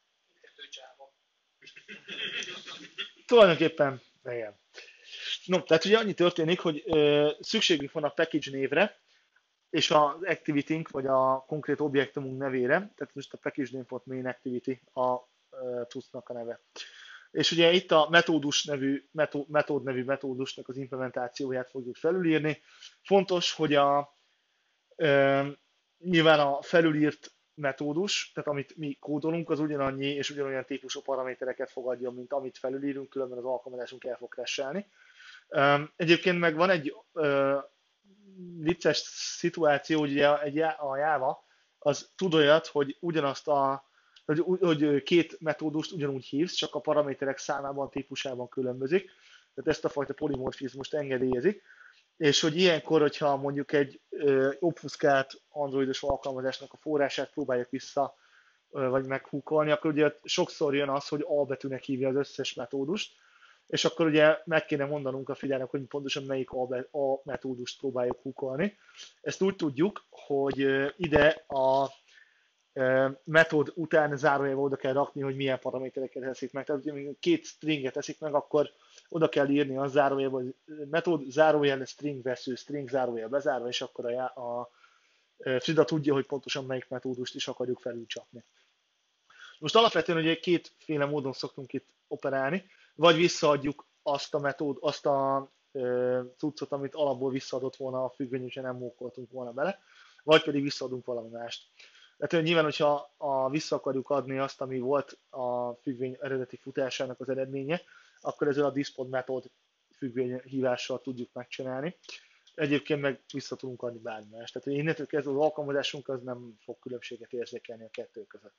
Tulajdonképpen, igen. No, tehát ugye annyi történik, hogy szükségünk van a package névre, és az activity-nk, vagy a konkrét objektumunk nevére, tehát most a package name.main activity a cuccnak a neve. És ugye itt a metódus nevű, metód nevű metódusnak az implementációját fogjuk felülírni. Fontos, hogy a, e, nyilván a felülírt metódus, tehát amit mi kódolunk, az ugyanannyi és ugyanolyan típusú paramétereket fogadjon, mint amit felülírunk, különben az alkalmazásunk el fog crashelni. E, egyébként meg van egy e, vicces szituáció, hogy egy, a Java az tud olyat, hogy ugyanazt a, hogy, hogy két metódust ugyanúgy hívsz, csak a paraméterek számában, típusában különbözik. Tehát ezt a fajta polimorfizmust engedélyezik. És hogy ilyenkor, hogyha mondjuk egy ö, obfuszkált androidos alkalmazásnak a forrását próbáljuk vissza, ö, vagy meghúkolni, akkor ugye sokszor jön az, hogy A betűnek hívja az összes metódust, és akkor ugye meg kéne mondanunk a Fridának, hogy pontosan melyik A metódust próbáljuk húkolni. Ezt úgy tudjuk, hogy ide a metód után zárójelbe oda kell rakni, hogy milyen paramétereket teszik meg. Tehát, hogyha két stringet teszik meg, akkor oda kell írni a zárójelbe, hogy metód zárójel string vesző, string zárójel bezárva, és akkor a, a Frida tudja, hogy pontosan melyik metódust is akarjuk felülcsapni. Most alapvetően ugye kétféle módon szoktunk itt operálni, vagy visszaadjuk azt a metód, azt a e, cuccot, amit alapból visszaadott volna a függvény, hogyha nem mókoltunk volna bele, vagy pedig visszaadunk valami mást. Tehát nyilván, hogyha a, vissza akarjuk adni azt, ami volt a függvény eredeti futásának az eredménye, akkor ezzel a dispod metód függvény hívással tudjuk megcsinálni. Egyébként meg vissza tudunk adni bármi más. Tehát innentől kezdve az alkalmazásunk az nem fog különbséget érzékelni a kettő között.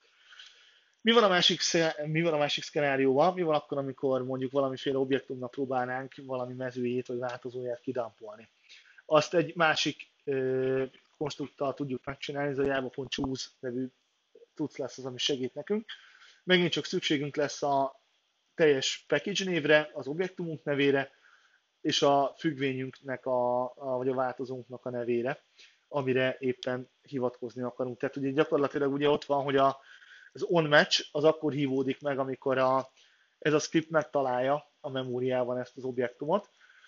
Mi van a másik, mi van a másik szkenárióval? Mi van akkor, amikor mondjuk valamiféle objektumnak próbálnánk valami mezőjét vagy változóját kidampolni? Azt egy másik ö, konstrukttal tudjuk megcsinálni, ez a java.choose nevű tudsz lesz az, ami segít nekünk. Megint csak szükségünk lesz a teljes package névre, az objektumunk nevére, és a függvényünknek, a, a, vagy a változónknak a nevére, amire éppen hivatkozni akarunk. Tehát ugye gyakorlatilag ugye ott van, hogy a, az onMatch az akkor hívódik meg, amikor a, ez a script megtalálja a memóriában ezt az objektumot,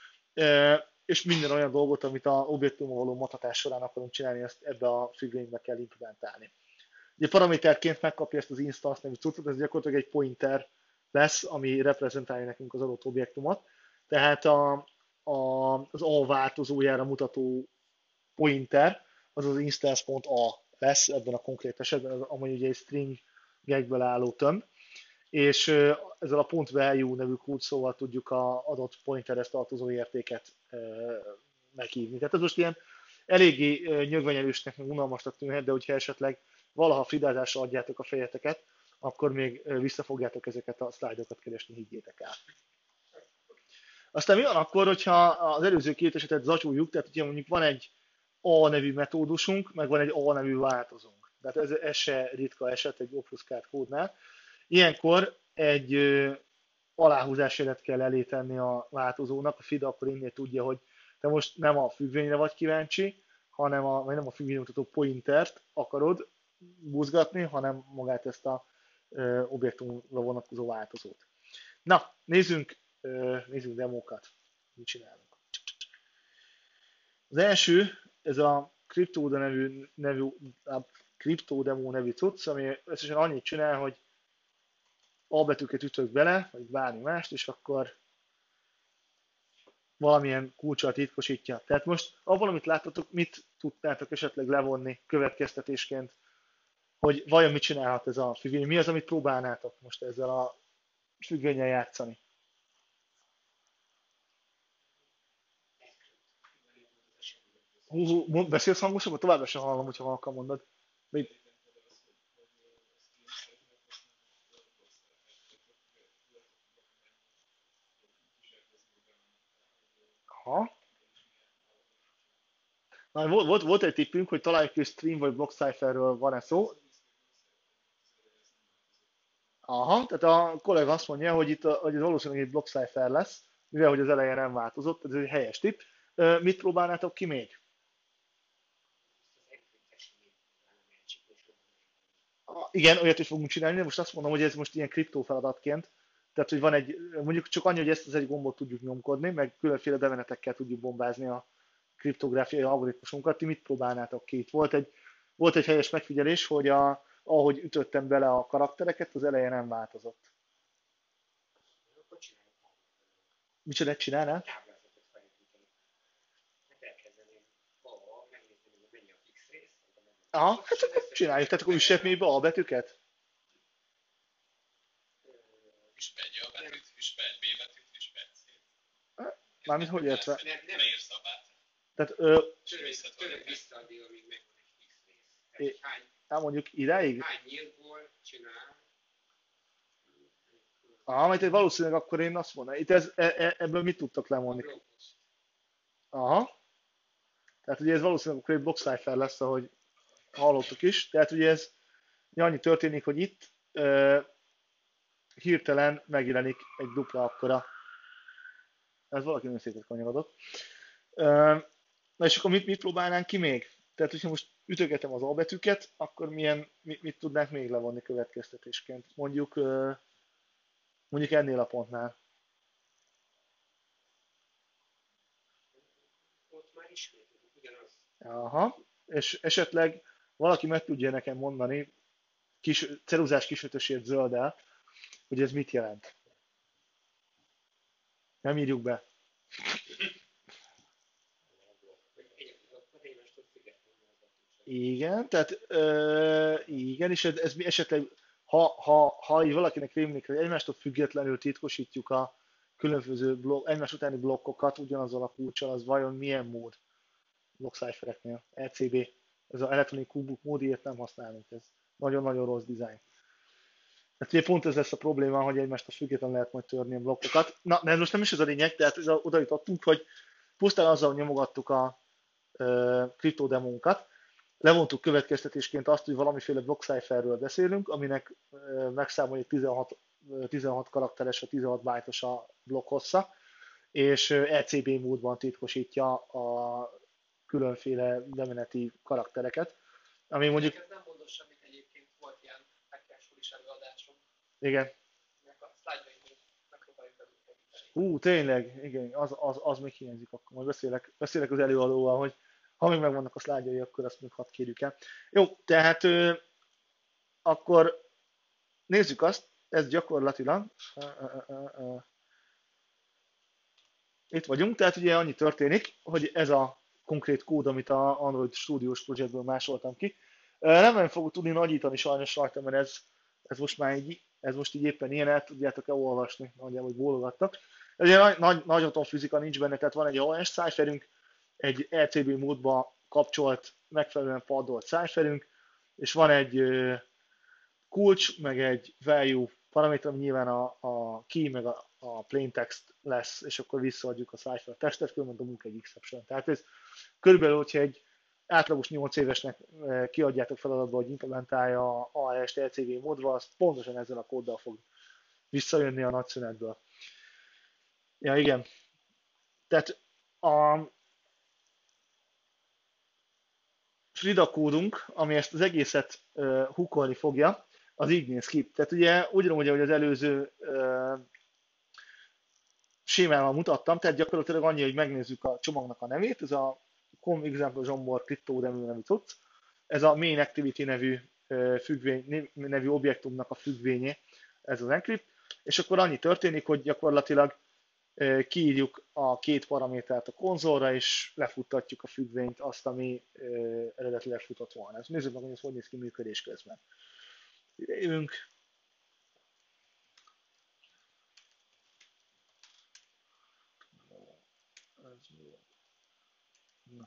e, és minden olyan dolgot, amit a objektumon való matatás során akarunk csinálni, ezt ebbe a függvénybe kell implementálni. Ugye paraméterként megkapja ezt az instance nevű cuccot, ez gyakorlatilag egy pointer lesz, ami reprezentálja nekünk az adott objektumot. Tehát a, a, az A változójára mutató pointer, az az instance.a lesz ebben a konkrét esetben, amely ugye egy stringekből álló tömb, és ezzel a .value nevű kódszóval tudjuk az adott pointerhez tartozó értéket meghívni. Tehát ez most ilyen eléggé nyögvenyelősnek, meg unalmasnak tűnhet, de hogyha esetleg valaha fridázásra adjátok a fejeteket, akkor még vissza fogjátok ezeket a szlájdokat keresni, higgyétek el. Aztán mi van akkor, hogyha az előző két esetet zacsúljuk, tehát ugye mondjuk van egy A nevű metódusunk, meg van egy A nevű változónk. Tehát ez, ez se ritka eset egy obfuszkált kódnál. Ilyenkor egy ö, aláhúzásjelet kell elé tenni a változónak, a Frida akkor innél tudja, hogy te most nem a függvényre vagy kíváncsi, hanem a, vagy nem a függvénymutató pointert akarod buzgatni, hanem magát ezt a ö, objektumra vonatkozó változót. Na, nézzünk, ö, nézzünk demókat. Mit csinálunk? Az első, ez a CryptoDemo nevű, nevű, CryptoDemo nevű cucc, ami összesen annyit csinál, hogy A betűket ütök bele, vagy bármi mást, és akkor valamilyen kulccsal titkosítja. Tehát most abban, amit láttatok, mit tudtátok esetleg levonni következtetésként, hogy vajon mit csinálhat ez a függvény? Mi az, amit próbálnátok most ezzel a függvénnyel játszani? Hú, hú, beszélsz hangosabban? Továbbra sem hallom, hogyha halkan mondod. Még... Ha? Na, volt, volt, volt egy tippünk, hogy találjuk ki stream vagy block cipherről van-e szó. Aha, tehát a kollega azt mondja, hogy itt a, hogy ez valószínűleg egy block cipher lesz, mivel hogy az elején nem változott, ez egy helyes tipp. Mit próbálnátok ki még? Igen, olyat is fogunk csinálni, de most azt mondom, hogy ez most ilyen kriptó feladatként. Tehát, hogy van egy, mondjuk csak annyi, hogy ezt az egy gombot tudjuk nyomkodni, meg különféle devenetekkel tudjuk bombázni a kriptográfiai algoritmusunkat. Ti mit próbálnátok ki? Itt volt egy, volt egy helyes megfigyelés, hogy a, ahogy ütöttem bele a karaktereket, az eleje nem változott. Micsoda csinálnál? Aha, hát akkor csináljuk, tehát akkor üssek még be a betűket? Üsd be egy A betűt, üsd be egy B betűt, üsd be egy C-t. Mármint hogy értve? Leírsz a bát. Tehát ö, Török visszaadni, amíg megvan egy X rész. Tehát hány, hát mondjuk idáig? hány nyíltból csinál. Aha, majd valószínűleg akkor én azt mondom, itt ez, e, e, ebből mit tudtak lemondni? Aha. Tehát ugye ez valószínűleg akkor egy block cipher lesz, ahogy hallottuk is. Tehát ugye ez annyi történik, hogy itt ö, hirtelen megjelenik egy dupla akkora. Ez valaki nagyon szépen kanyarodott. Ö, na és akkor mit, mit próbálnánk ki még? Tehát, hogyha most ütögetem az A betűket, akkor milyen, mit, mit tudnánk még levonni következtetésként? Mondjuk, mondjuk ennél a pontnál. Ott már ismétlődik, ugyanaz. Aha. És esetleg valaki meg tudja nekem mondani, kis, ceruzás kisötösért zölddel, hogy ez mit jelent. Nem írjuk be. Igen, tehát ö, igen, és ez, ez mi esetleg, ha, ha, ha így valakinek rémlik, hogy egymástól függetlenül titkosítjuk a különböző blokk, egymás utáni blokkokat ugyanazzal a kulccsal, az vajon milyen mód blokkciphereknél? E C B, ez az Electronic Cookbook mód, ilyet nem használunk, ez nagyon-nagyon rossz dizájn. Tehát ugye pont ez lesz a probléma, hogy egymástól függetlenül lehet majd törni a blokkokat. Na, de most nem is ez a lényeg, tehát oda jutottunk, hogy pusztán azzal nyomogattuk a kriptodemónkat, levontuk következtetésként azt, hogy valamiféle blokkcipherről beszélünk, aminek megszámoljuk tizenhat, tizenhat karakteres vagy tizenhat bájtos a blokk hossza, és E C B módban titkosítja a különféle bemeneti karaktereket, ami mondjuk... Ez nem mondos semmit, egyébként volt ilyen hackásról is előadásom. Igen. A szlájdjait megpróbáljuk előkevíteni. Ú, tényleg, igen, az, az, az még hiányzik, akkor majd beszélek, beszélek az előadóval, hogy ha még megvannak a szlájdjai, akkor azt még hadd kérjük el. Jó, tehát ö, akkor nézzük azt, ez gyakorlatilag ö, ö, ö, ö, itt vagyunk, tehát ugye annyi történik, hogy ez a konkrét kód, amit a Android Studios projektből másoltam ki. Nem nagyon fogok tudni nagyítani sajnos rajta, mert ez, ez most már így, ez most így éppen ilyen, el tudjátok elolvasni, nagyjából, hogy bólogattak. Ugye nagy, nagy, nagy atomfizika nincs benne, tehát van egy O S cipherünk, egy R C B módba kapcsolt, megfelelően paddolt cipherünk, és van egy kulcs, meg egy value paraméter, ami nyilván a, a key, meg a, a plaintext lesz, és akkor visszaadjuk a cipher testet, különben dobunk egy exception. Tehát ez körülbelül, hogyha egy átlagos nyolc évesnek kiadjátok feladatba, hogy implementálja a A E S-t R C B módba, az pontosan ezzel a kóddal fog visszajönni a nagy szünetből. Ja, igen. Tehát a Frida kódunk, ami ezt az egészet uh, hookolni fogja, az így néz ki. Tehát ugye ugyanúgy, ahogy az előző uh, sémával mutattam, tehát gyakorlatilag annyi, hogy megnézzük a csomagnak a nevét, ez a com example zsombor cryptodemo nevű cucc, ez a main activity nevű uh, függvény, nevű objektumnak a függvénye, ez az encrypt, és akkor annyi történik, hogy gyakorlatilag uh, kiírjuk a két paramétert a konzolra, és lefuttatjuk a függvényt, azt, ami uh, eredetileg futott volna. Ezt nézzük meg, hogy ez hogy néz ki működés közben. Ide jövünk. Na.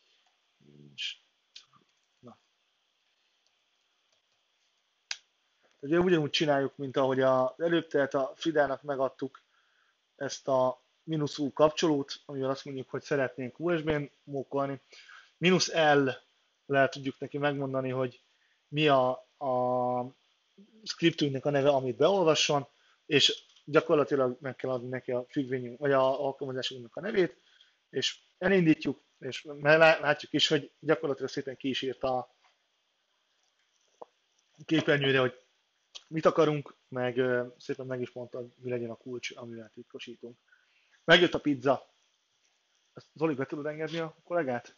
Na. Ugye ugyanúgy csináljuk, mint ahogy az előbb, tehát a Fridának megadtuk ezt a mínusz U kapcsolót, amivel azt mondjuk, hogy szeretnénk U S B-n mókolni. Mínusz L-le tudjuk neki megmondani, hogy mi a, a scriptünknek a neve, amit beolvasson, és gyakorlatilag meg kell adni neki a függvényünk, vagy a alkalmazásunknak a nevét, és elindítjuk, és látjuk is, hogy gyakorlatilag szépen ki is írta a képernyőre, hogy mit akarunk, meg szépen meg is mondta, hogy mi legyen a kulcs, amivel titkosítunk. Megjött a pizza. Ezt Zoli, be tudod engedni a kollégát?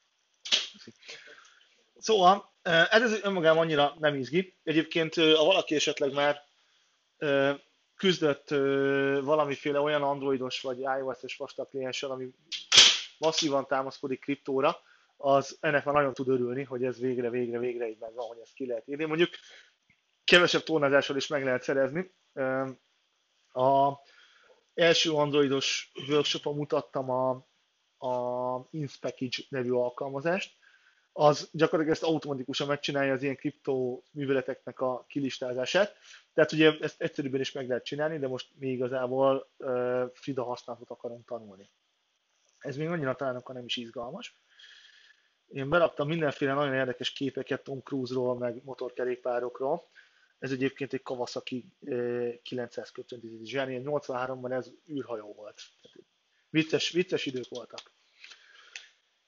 Szóval, ez önmagában annyira nem izgi. Egyébként, ha valaki esetleg már küzdött valamiféle olyan androidos vagy iOS-es vastag klienssel, ami masszívan támaszkodik kriptóra, az ennek már nagyon tud örülni, hogy ez végre, végre, végre így meg van, hogy ezt ki lehet írni. Mondjuk kevesebb tornázással is meg lehet szerezni. A első androidos workshopon mutattam a, a InSpackage nevű alkalmazást, az gyakorlatilag ezt automatikusan megcsinálja az ilyen kriptó műveleteknek a kilistázását. Tehát ugye ezt egyszerűbben is meg lehet csinálni, de most mi igazából uh, Frida használatot akarunk tanulni. Ez még annyira talán akkor nem is izgalmas. Én beraktam mindenféle nagyon érdekes képeket Tom Cruise-ról, meg motorkerékpárokról. Ez egyébként egy Kawasaki kilencszáz köbcentiméter zseni, nyolcvanháromban ez űrhajó volt. Vicces, vicces idők voltak.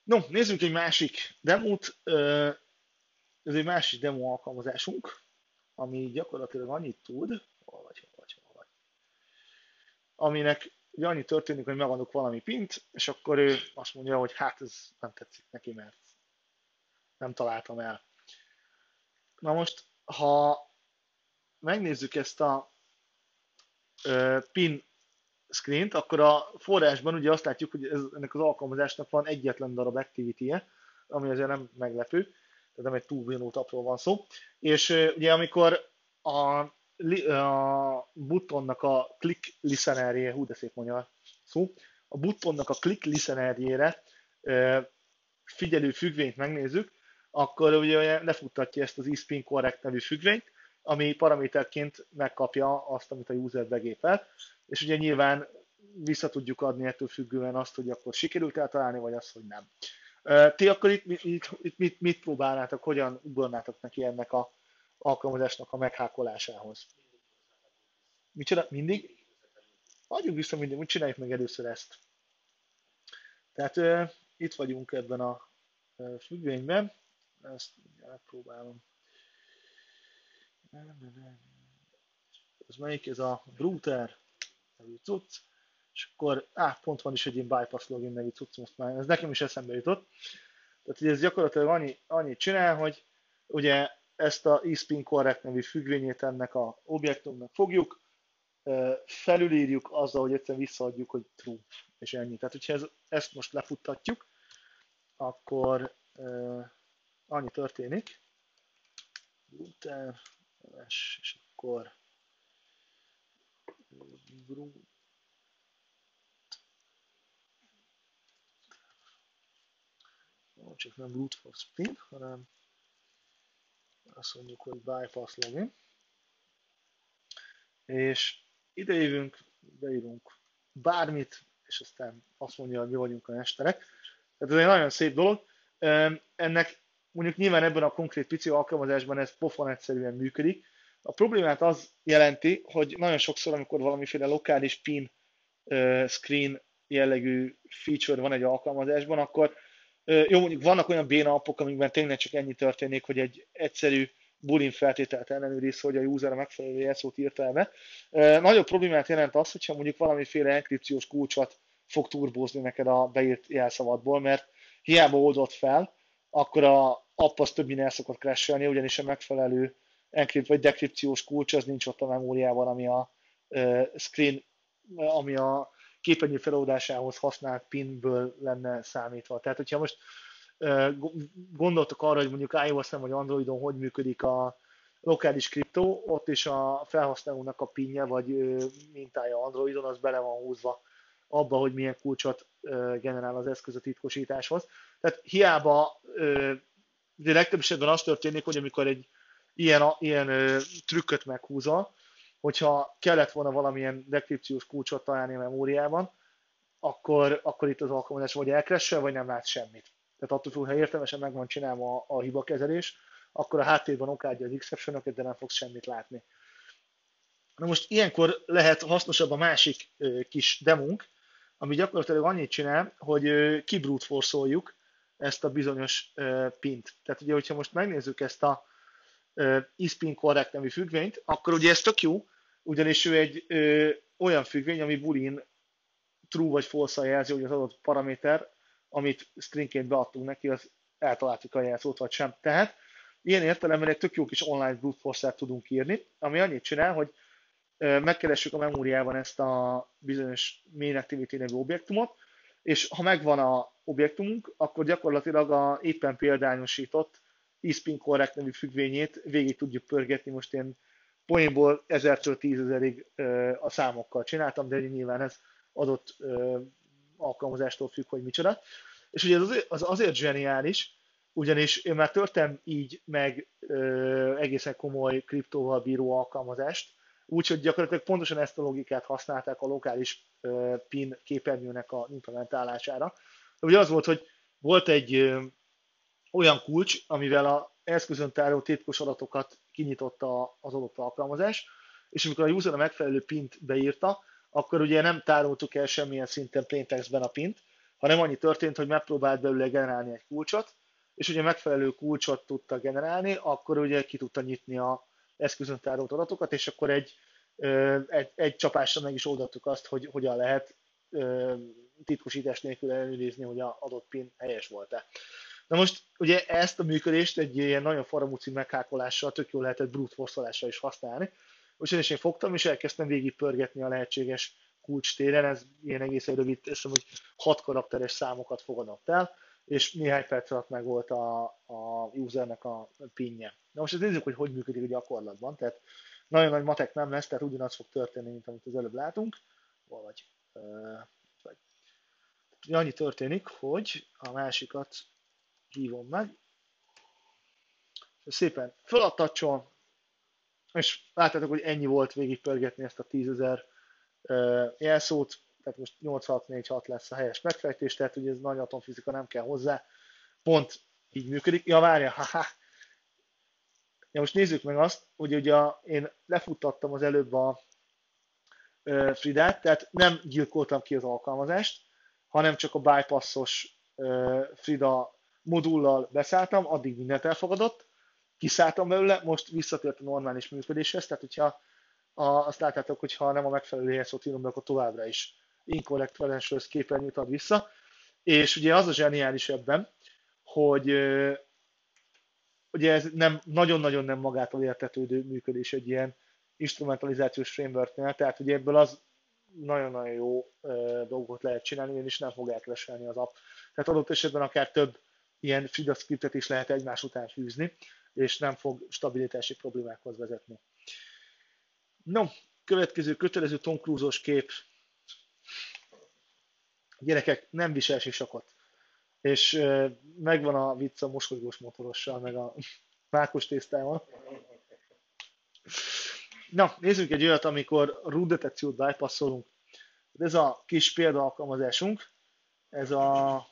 No, nézzünk egy másik demót. Ö, Ez egy másik demo alkalmazásunk, ami gyakorlatilag annyit tud, hol vagy, hol vagy, hol vagy, aminek ugye annyi történik, hogy megadok valami pint, és akkor ő azt mondja, hogy hát ez nem tetszik neki, mert nem találtam el. Na most, ha megnézzük ezt a ö, pin screen-t, akkor a forrásban ugye azt látjuk, hogy ez, ennek az alkalmazásnak van egyetlen darab activity-je, ami azért nem meglepő, tehát nem egy túl bonyolult appról van szó. És ö, ugye amikor a, a buttonnak a click listenerje, hú de szép magyar szó, a buttonnak a click listenerjére ö, figyelő függvényt megnézzük, akkor ugye lefuttatja ezt az eSpin correct nevű függvényt, ami paraméterként megkapja azt, amit a user begépelt, és ugye nyilván vissza tudjuk adni ettől függően azt, hogy akkor sikerült eltalálni, vagy azt, hogy nem. Ti akkor itt, itt, itt mit, mit próbálnátok, hogyan ugornátok neki ennek a alkalmazásnak a meghákolásához? Micsoda? Mindig? Adjuk vissza mindig, úgy csináljuk meg először ezt. Tehát uh, itt vagyunk ebben a uh, függvényben, ezt megpróbálom. Ez melyik? Ez a Brooter nevű cucc, és akkor, á, pont van is egy ilyen bypass login nevű cucc, most már ez nekem is eszembe jutott. Tehát ugye ez gyakorlatilag annyi, annyit csinál, hogy ugye ezt a eSpin correct nevű függvényét ennek a objektumnak fogjuk, felülírjuk azzal, hogy egyszerűen visszaadjuk, hogy true, és ennyi. Tehát, hogyha ez, ezt most lefuttatjuk, akkor uh, annyi történik, Brooter, és akkor csak nem brute force pin, hanem azt mondjuk, hogy bypass login. És ide jövünk, beírunk bármit, és aztán azt mondja, hogy mi vagyunk a mesterek. Tehát ez egy nagyon szép dolog. Ennek mondjuk nyilván ebben a konkrét pici alkalmazásban ez pofon egyszerűen működik. A problémát az jelenti, hogy nagyon sokszor, amikor valamiféle lokális pin screen jellegű feature van egy alkalmazásban, akkor jó, mondjuk vannak olyan béna appok, amikben tényleg csak ennyi történik, hogy egy egyszerű boolean feltételt ellenőriz, hogy a user a megfelelő jelszót írta be. Nagyobb problémát jelent az, hogyha mondjuk valamiféle enkripciós kulcsot fog turbózni neked a beírt jelszavadból, mert hiába oldott fel, akkor a app az több minden el szokott crashelni, ugyanis a megfelelő enkript vagy dekripciós kulcs az nincs ott a memóriában, ami a screen, ami a képernyő feloldásához használt pinből lenne számítva. Tehát, hogyha most gondoltok arra, hogy mondjuk iOS-en vagy Androidon hogy működik a lokális kriptó, ott is a felhasználónak a pinje vagy mintája Androidon, az bele van húzva abba, hogy milyen kulcsot generál az eszköz a titkosításhoz. Tehát hiába, de legtöbb esetben az történik, hogy amikor egy ilyen, ilyen trükköt meghúzol, hogyha kellett volna valamilyen dekripciós kulcsot találni a memóriában, akkor, akkor itt az alkalmazás vagy elkressel, vagy nem lát semmit. Tehát attól függ, ha értelmesen meg van csinálva a, a hibakezelés, akkor a háttérben okádja az exception-öket, de nem fogsz semmit látni. Na most ilyenkor lehet hasznosabb a másik ö, kis demunk, ami gyakorlatilag annyit csinál, hogy ö, kibrute force-oljuk ezt a bizonyos ö, pint. Tehát ugye, hogyha most megnézzük ezt a ö, eSpin correct nevű függvényt, akkor ugye ez tök jó, ugyanis ő egy ö, olyan függvény, ami boolean true vagy false-a jelzi, hogy az adott paraméter, amit stringként beadtunk neki, az eltaláltuk a jelszót vagy sem. Tehát ilyen értelemben egy tök jó kis online brute force-át tudunk írni, ami annyit csinál, hogy megkeressük a memóriában ezt a bizonyos main activity nevű objektumot, és ha megvan a objektumunk, akkor gyakorlatilag a éppen példányosított eSpin correct nevű függvényét végig tudjuk pörgetni. Most én poénból ezertől tízezerig a számokkal csináltam, de nyilván ez adott alkalmazástól függ, hogy micsoda. És ugye ez az azért zseniális, ugyanis én már törtem így meg ö, egészen komoly kriptóval bíró alkalmazást, úgyhogy gyakorlatilag pontosan ezt a logikát használták a lokális ö, pin képernyőnek a implementálására. De ugye az volt, hogy volt egy ö, olyan kulcs, amivel az eszközön tároló titkos adatokat kinyitotta az adott alkalmazás, és amikor a user a megfelelő pint beírta, akkor ugye nem tároltuk el semmilyen szinten plaintextben a pint, hanem annyi történt, hogy megpróbált belőle generálni egy kulcsot, és ugye megfelelő kulcsot tudta generálni, akkor ugye ki tudta nyitni a eszközön tárolt adatokat, és akkor egy, egy, egy csapásra meg is oldottuk azt, hogy hogyan lehet titkosítás nélkül ellenőrizni, hogy az adott pin helyes volt-e. Na most ugye ezt a működést egy ilyen nagyon faramúci meghákolással tök jól lehetett brute force-olással is használni. Úgyhogy én fogtam és elkezdtem végigpörgetni a lehetséges kulcstéren, ez ilyen egészen rövid, teszem, hogy hat karakteres számokat fogadott el, és néhány perc alatt meg volt a, a usernek a pinje. Na most nézzük, hogy hogy működik a gyakorlatban, tehát nagyon nagy matek nem lesz, tehát ugyanaz fog történni, mint amit az előbb látunk, vagy, vagy. Annyi történik, hogy a másikat hívom meg, szépen föladtacsol, és látjátok, hogy ennyi volt végigpörgetni ezt a tízezer jelszót, tehát most nyolc hat négy hat lesz a helyes megfejtés, tehát ugye ez nagy atomfizika nem kell hozzá, pont így működik. Ja, várja, haha. Ja, most nézzük meg azt, hogy ugye én lefuttattam az előbb a Fridát, tehát nem gyilkoltam ki az alkalmazást, hanem csak a bypassos Frida modullal beszálltam, addig mindent elfogadott, kiszálltam belőle, most visszatért a normális működéshez, tehát hogyha a, azt látjátok, hogy ha nem a megfelelő jelszót írom be, akkor továbbra is incorrect credentials képernyőt ad vissza. És ugye az a zseniális ebben, hogy ugye ez nem, nagyon-nagyon nem magától értetődő működés egy ilyen instrumentalizációs frameworknél, tehát ugye ebből az nagyon-nagyon jó dolgokat lehet csinálni, és nem fog elkereselni az app. Tehát adott esetben akár több ilyen Frida scriptet is lehet egymás után fűzni, és nem fog stabilitási problémákhoz vezetni. No, következő kötelező Tom Cruise-os kép. Gyerekek, nem visel sisakot. És uh, megvan a vicc a mosolygós motorossal, meg a mákos tésztával. Na, nézzük egy olyat, amikor root detekciót bypasszolunk. Ez a kis példaalkalmazásunk. Ez a...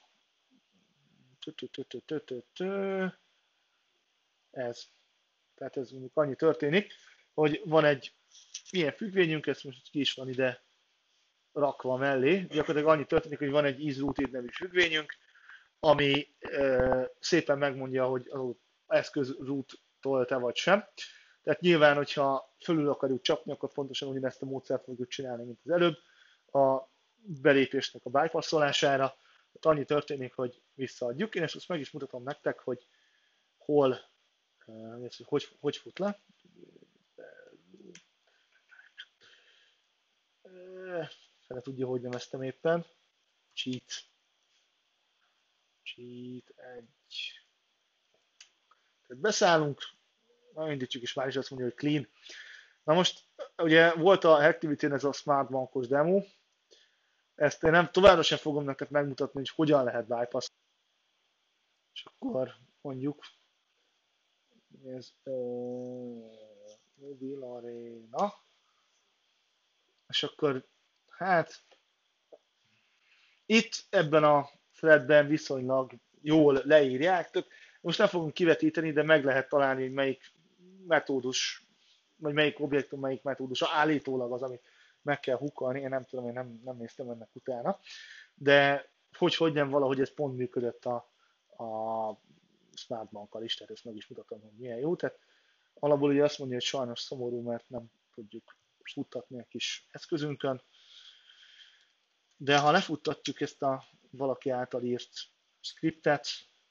Ez. Tehát ez mondjuk annyi történik, hogy van egy ilyen függvényünk, ez most ki is van ide rakva mellé. Gyakorlatilag annyi történik, hogy van egy isRooted nevű függvényünk, ami e, szépen megmondja, hogy az eszköz root-tól te vagy sem. Tehát nyilván, hogyha fölül akarjuk csapni, akkor pontosan ugyanezt a módszert fogjuk csinálni, mint az előbb, a belépésnek a bypassolására. Tehát annyi történik, hogy visszaadjuk. Én ezt most meg is mutatom nektek, hogy hol, hogy, hogy fut le. Fele tudja, hogy neveztem éppen. Cheat. Cheat egy. Tehát beszállunk, na indítsuk is már is azt mondja, hogy clean. Na most, ugye volt a Activity-n ez a Smart Bankos demo. Ezt én nem továbbra sem fogom nektek megmutatni, hogy hogyan lehet bypass. És akkor mondjuk, ez uh, Mobile Arena. És akkor, hát, itt ebben a threadben viszonylag jól leírják. Most nem fogunk kivetíteni, de meg lehet találni, hogy melyik metódus, vagy melyik objektum, melyik metódus állítólag az, amit meg kell hookalni. Én nem tudom, én nem, nem néztem ennek utána. De hogy, hogy nem valahogy ez pont működött a, a Smart Bankkal is, tehát ezt meg is mutatom, hogy milyen jó. Tehát alapból ugye azt mondja, hogy sajnos szomorú, mert nem tudjuk futtatni a kis eszközünkön. De ha lefuttatjuk ezt a valaki által írt scriptet,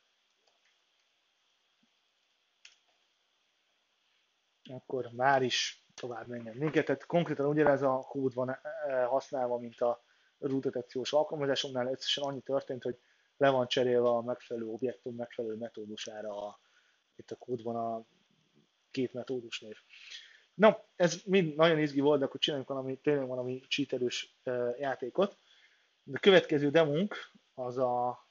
akkor már is tovább menjen minket. Tehát konkrétan ugyanez a kód van használva, mint a root detekciós alkalmazásomnál. Egyszerűen annyi történt, hogy le van cserélve a megfelelő objektum megfelelő metódusára. A, itt a kódban a két metódus név. No, ez mind nagyon izgi volt, de akkor csináljunk valami, tényleg valami cheaterős játékot. A következő demónk az a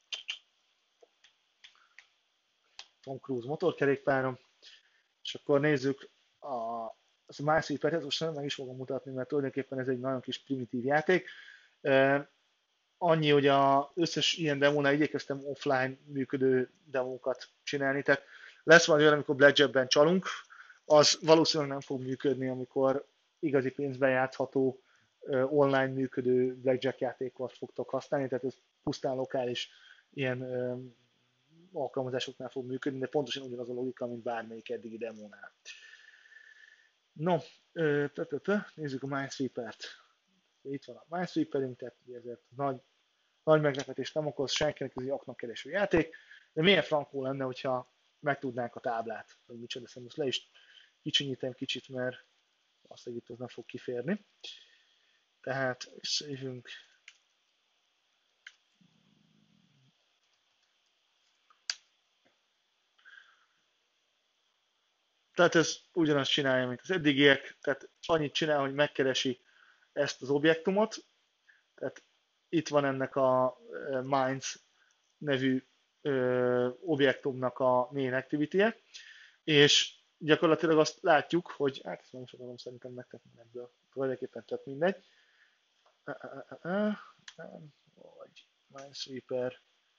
Tom Cruise motorkerékpáron, és akkor nézzük a, az a MySweeper-et, most nem meg is fogom mutatni, mert tulajdonképpen ez egy nagyon kis primitív játék. Annyi, hogy az összes ilyen demónál igyekeztem offline működő demókat csinálni, tehát lesz valami olyan, amikor Blackjackben csalunk, az valószínűleg nem fog működni, amikor igazi pénzben játszható online működő blackjack játékot fogtok használni, tehát ez pusztán lokális ilyen alkalmazásoknál fog működni, de pontosan ugyanaz a logika, mint bármelyik eddigi demónál. No, ö, pö, pö, pö, nézzük a Minesweeper-t. Itt van a Minesweeperünk, tehát ezért nagy, nagy meglepetést nem okoz senkinek, ez egy aknakereső játék, de milyen frankó lenne, hogyha megtudnánk a táblát, hogy micsoda, szerintem most le is kicsinyítem kicsit, mert azt, hogy itt az nem fog kiférni. Tehát összejövünk. Tehát ez ugyanazt csinálja, mint az eddigiek, tehát annyit csinál, hogy megkeresi ezt az objektumot, tehát itt van ennek a Mines nevű ö, objektumnak a main activity-je, és gyakorlatilag azt látjuk, hogy, hát ezt nem sokalom szerintem megtetni ebből, tulajdonképpen tök mindegy, vagy Minesweeper.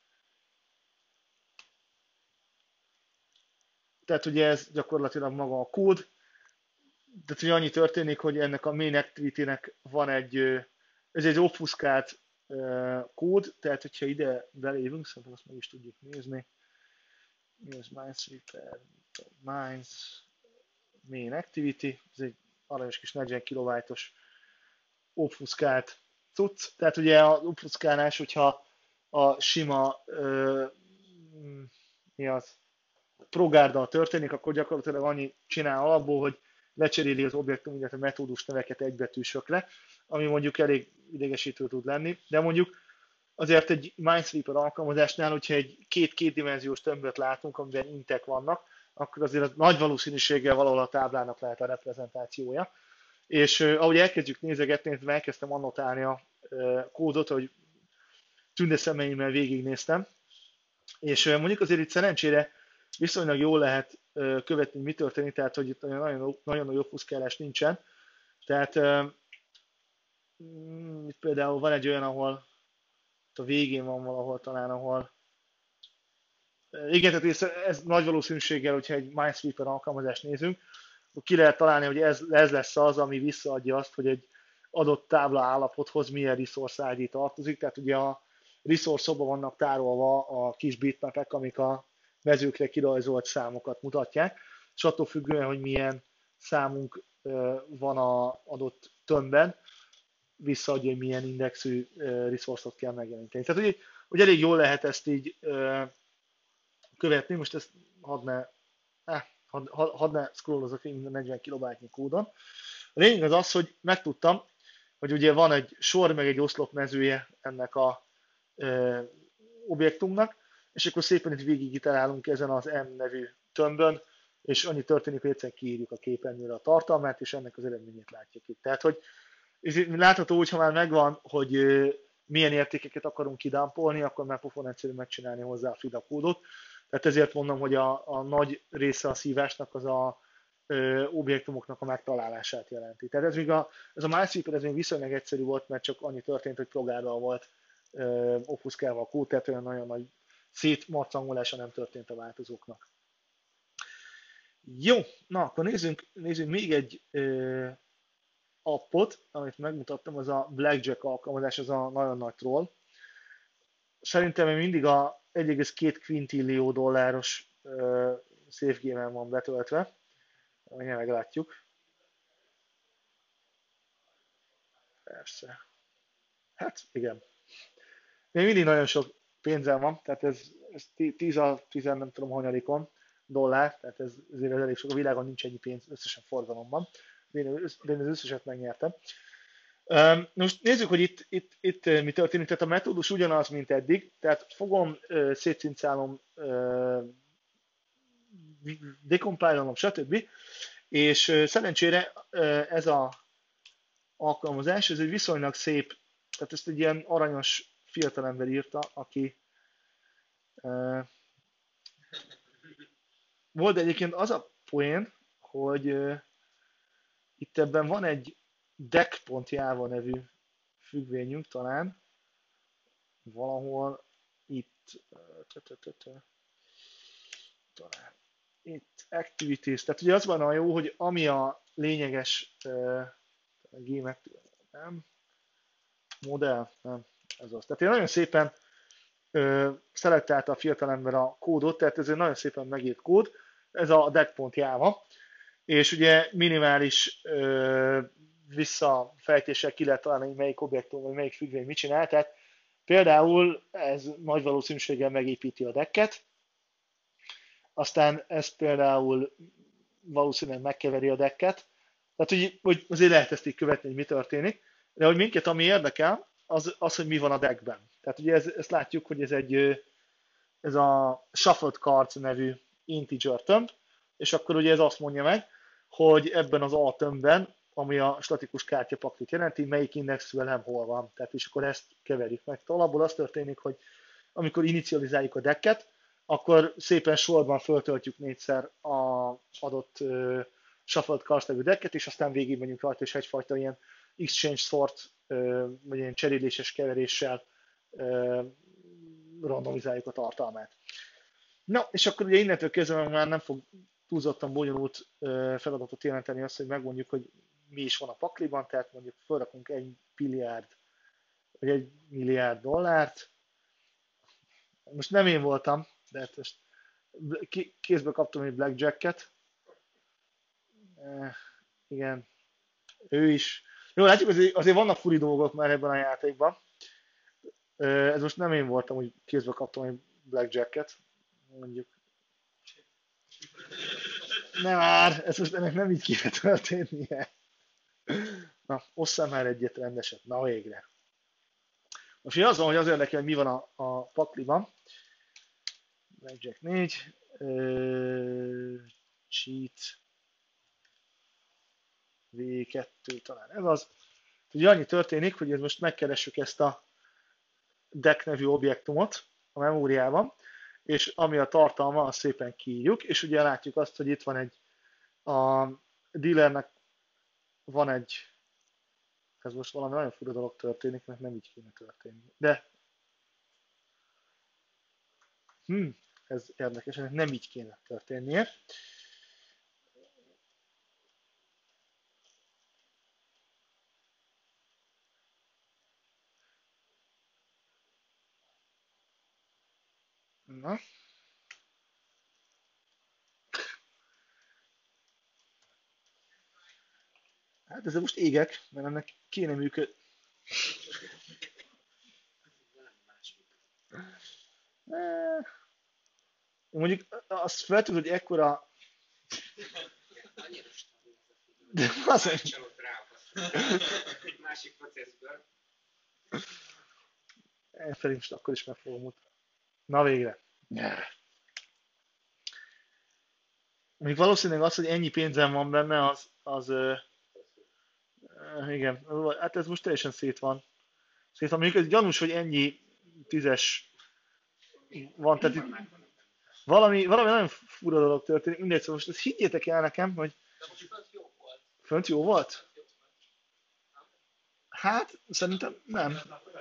Tehát ugye ez gyakorlatilag maga a kód, tehát ugye annyi történik, hogy ennek a main activity-nek van egy, ez egy obfuszkált kód, tehát hogyha ide belévünk, szerintem azt meg is tudjuk nézni, mi az Minesweeper, Mines, main activity, ez egy aranyos kis negyven kilobájtos obfuszkált cucc, tehát ugye az obfuszkálás, hogyha a sima ö, mi az, progárdal történik, akkor gyakorlatilag annyi csinál alapból, hogy lecseréli az objektum, illetve metódus neveket egybetűsökre, ami mondjuk elég idegesítő tud lenni, de mondjuk azért egy Minesweeper alkalmazásnál, hogyha egy két kétdimenziós tömböt látunk, amiben intek vannak, akkor azért nagy valószínűséggel valahol a táblának lehet a reprezentációja. És uh, ahogy elkezdjük nézegetni, elkezdtem annotálni a uh, kódot, hogy tünde szemeimmel végignéztem, és uh, mondjuk azért itt szerencsére viszonylag jól lehet uh, követni, mi történik, tehát hogy itt nagyon, nagyon nagy obfuszkálás nincsen. Tehát uh, itt például van egy olyan, ahol a végén van valahol talán, ahol igen, tehát ez, ez nagy valószínűséggel, hogyha egy Minesweeper alkalmazást nézünk, akkor ki lehet találni, hogy ez, ez lesz az, ami visszaadja azt, hogy egy adott tábla állapothoz milyen resource I D tartozik. Tehát ugye a resource szoba vannak tárolva a kis bitmapek, amik a mezőkre kirajzolt számokat mutatják, és attól függően, hogy milyen számunk van az adott tömbben, visszaadja, hogy milyen indexű resource-ot kell megjeleníteni. Tehát ugye, hogy elég jól lehet ezt így követni, most ezt hadd ne, eh, hadd, hadd ne scrollozok én minden negyven kilobájtnyi kódon. A lényeg az az, hogy megtudtam, hogy ugye van egy sor meg egy oszlop mezője ennek a e, objektumnak, és akkor szépen itt végig iterálunk ezen az M nevű tömbön, és annyi történik, hogy egyszerűen kiírjuk a képernyőre a tartalmát, és ennek az eredményét látjuk itt. Tehát, hogy ez látható úgy, ha már megvan, hogy milyen értékeket akarunk kidámpolni, akkor már pofon egyszerű megcsinálni hozzá a FIDA kódot. Tehát ezért mondom, hogy a, a nagy része a szívásnak az a ö, objektumoknak a megtalálását jelenti. Tehát ez még a, ez a Minesweeper ez még viszonylag egyszerű volt, mert csak annyi történt, hogy progárdal volt obfuszkálva a kód, tehát olyan nagyon nagy szétmarcangolása nem történt a változóknak. Jó, na akkor nézzünk, nézzünk még egy ö, appot, amit megmutattam, az a Blackjack alkalmazás, az a nagyon nagy troll. Szerintem még mindig a egy egész két quintillió dolláros uh, safe game-en van betöltve. Mindjárt meglátjuk. Persze. Hát igen. Még mindig nagyon sok pénzem van, tehát ez, ez tíz a tíz nem tudom hanyadikon dollár, tehát ez azért elég sok, a világon nincs ennyi pénz összesen forgalomban. De én az összeset megnyertem. Most nézzük, hogy itt, itt, itt mi történik. Tehát a metódus ugyanaz, mint eddig. Tehát fogom, szétszincálom, dekompilálom, stb. És szerencsére ez a alkalmazás, ez egy viszonylag szép, tehát ezt egy ilyen aranyos fiatalember írta, aki volt egyébként az a poén, hogy itt ebben van egy deck.java nevű függvényünk talán, valahol itt, talán itt activities, tehát ugye az van a jó, hogy ami a lényeges game nem, Modell, nem, ez az. Tehát én nagyon szépen ö, szelektálta a fiatalember a kódot, tehát ez egy nagyon szépen megírt kód, ez a deck.java, és ugye minimális ö, visszafejtéssel ki lehet találni, hogy melyik objektum, vagy melyik függvény mit csinál, tehát például ez nagy valószínűséggel megépíti a decket, aztán ez például valószínűleg megkeveri a decket, tehát hogy, hogy azért lehet ezt így követni, hogy mi történik, de hogy minket ami érdekel, az, az hogy mi van a deckben. Tehát ugye ez, ezt látjuk, hogy ez egy ez a shuffled cards nevű integer tömb, és akkor ugye ez azt mondja meg, hogy ebben az a tömbben, ami a statikus kártyapaklit jelenti, melyik indexű elem hol van. Tehát és akkor ezt keverjük meg. Alapból az történik, hogy amikor inicializáljuk a decket, akkor szépen sorban föltöltjük négyszer az adott uh, shuffled cards nevű decket, és aztán végig megyünk rajta, és egyfajta ilyen exchange sort, uh, vagy ilyen cseréléses keveréssel uh, randomizáljuk a tartalmát. Na, és akkor ugye innentől kezdve már nem fog túlzottan bonyolult feladatot jelenteni azt, hogy megmondjuk, hogy mi is van a pakliban, tehát mondjuk felrakunk egy billiárd, vagy egy milliárd dollárt. Most nem én voltam, de hát most kézbe kaptam egy blackjacket. E, igen, ő is. Jó, látjuk, azért, azért vannak furi dolgok már ebben a játékban. Ez most nem én voltam, hogy kézbe kaptam egy blackjacket, mondjuk. Nem már, ez most ennek nem így kéne történnie. Na, osszál már egyet rendeset, na végre. Most az van, hogy az érdekel, hogy mi van a, a pakliban. Blackjack négy. Uh, cheat. vé kettő talán ez az. Ugye annyi történik, hogy most megkeressük ezt a deck nevű objektumot a memóriában, és ami a tartalma, azt szépen kiírjuk, és ugye látjuk azt, hogy itt van egy, a dealernek van egy, ez most valami nagyon fura dolog történik, mert nem így kéne történni, de hm, ez érdekes, ennek nem így kéne történnie. Na. Hát ezzel most égek, mert ennek kéne működni. Mondjuk azt fel tudod, hogy ekkora... De azért... Egy másik processzből. Elfelé most akkor is meg fogom mutatni. Na végre. Még valószínűleg az, hogy ennyi pénzem van benne, az, az uh, igen, hát ez most teljesen szét van. Szét van. Mondjuk ez gyanús, hogy ennyi tízes van, tehát itt valami, valami nagyon fura dolog történik. Mindegy, szóval most ezt higgyétek el nekem, hogy fönt jó volt? Hát, szerintem nem.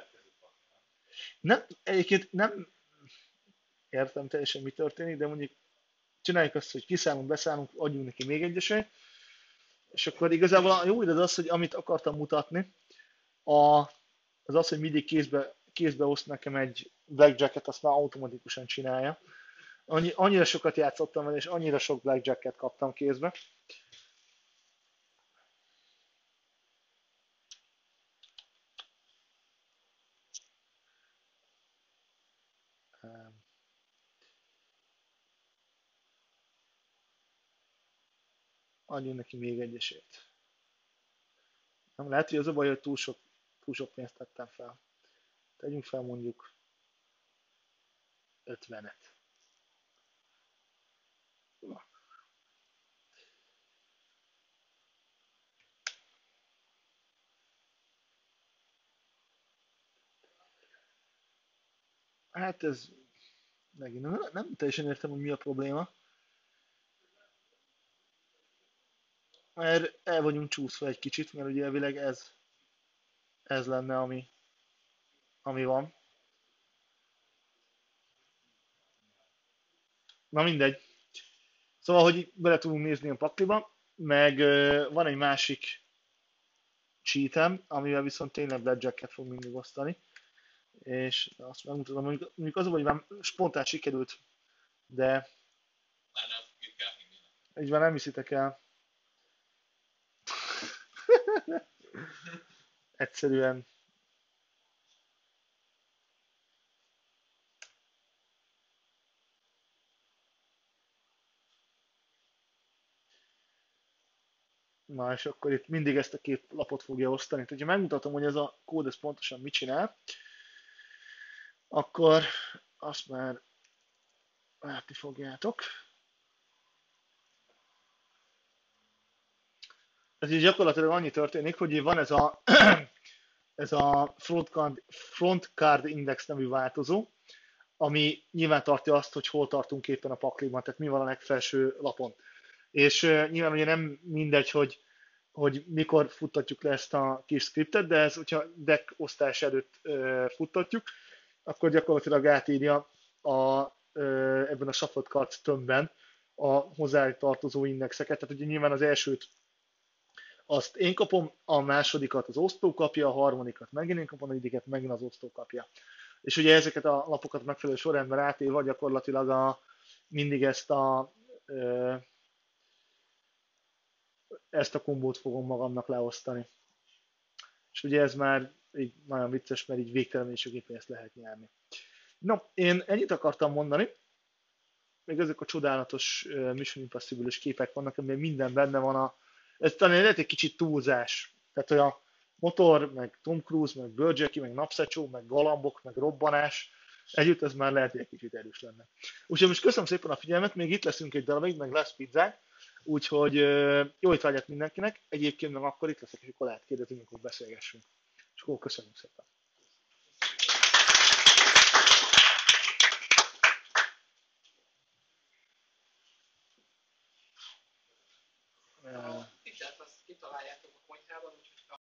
Nem, egyébként nem értem teljesen, mi történik, de mondjuk csináljuk azt, hogy kiszámunk, beszámunk, adjunk neki még egy esélyt, és akkor igazából a jó az az, hogy amit akartam mutatni, a, az az, hogy mindig kézbe, kézbe oszt nekem egy blackjacket, azt már automatikusan csinálja. Annyi, annyira sokat játszottam vele, és annyira sok blackjacket kaptam kézbe. Adjunk neki még egy esélyt. Nem lehet, hogy az a baj, hogy túl sok, túl sok pénzt tettem fel. Tegyünk fel mondjuk ötvenet. Hát ez megint nem, nem teljesen értem, hogy mi a probléma. Mert el vagyunk csúszva egy kicsit, mert ugye elvileg ez, ez lenne, ami, ami van. Na mindegy. Szóval, hogy bele tudunk nézni a pakliba, meg uh, van egy másik cheatem, amivel viszont tényleg blackjacket fog mindig osztani. És azt megmutatom, mondjuk, mondjuk az, hogy már spontán sikerült, de Már nem fogjuk elhinni. így már nem hiszitek el. Egyszerűen. Na, és akkor itt mindig ezt a két lapot fogja osztani. Tehát, ha megmutatom, hogy ez a kód ez pontosan mit csinál, akkor azt már látni fogjátok. Ez így gyakorlatilag annyi történik, hogy van ez a, ez a front card, front card index nevű változó, ami nyilván tartja azt, hogy hol tartunk éppen a pakliban, tehát mi van a legfelső lapon. És uh, nyilván ugye nem mindegy, hogy, hogy mikor futtatjuk le ezt a kis scriptet, de ez, hogyha deck osztás előtt uh, futtatjuk, akkor gyakorlatilag átírja a, uh, ebben a shuffled cards tömbben a hozzá tartozó indexeket. Tehát ugye nyilván az elsőt azt én kapom, a másodikat az osztó kapja, a harmadikat megint én kapom, a negyiket megint az osztó kapja. És ugye ezeket a lapokat megfelelő sorrendben átírva gyakorlatilag a, mindig ezt a, ö, ezt a kombót fogom magamnak leosztani. És ugye ez már így nagyon vicces, mert így végtelenül is ezt lehet nyerni. No, én ennyit akartam mondani. Még ezek a csodálatos uh, Mission Impossible-ös képek vannak, amiben minden benne van a... Ez talán lehet egy kicsit túlzás. Tehát, hogy a motor, meg Tom Cruise, meg Bőrgyeki, meg napszecsó, meg galambok, meg robbanás, együtt ez már lehet, hogy egy kicsit erős lenne. Úgyhogy most köszönöm szépen a figyelmet, még itt leszünk egy darabig, meg lesz pizzák, úgyhogy uh, jó étvágyat mindenkinek, egyébként meg akkor itt leszek, és akkor lehet kérdezni, amikor beszélgessünk. És akkor köszönjük szépen.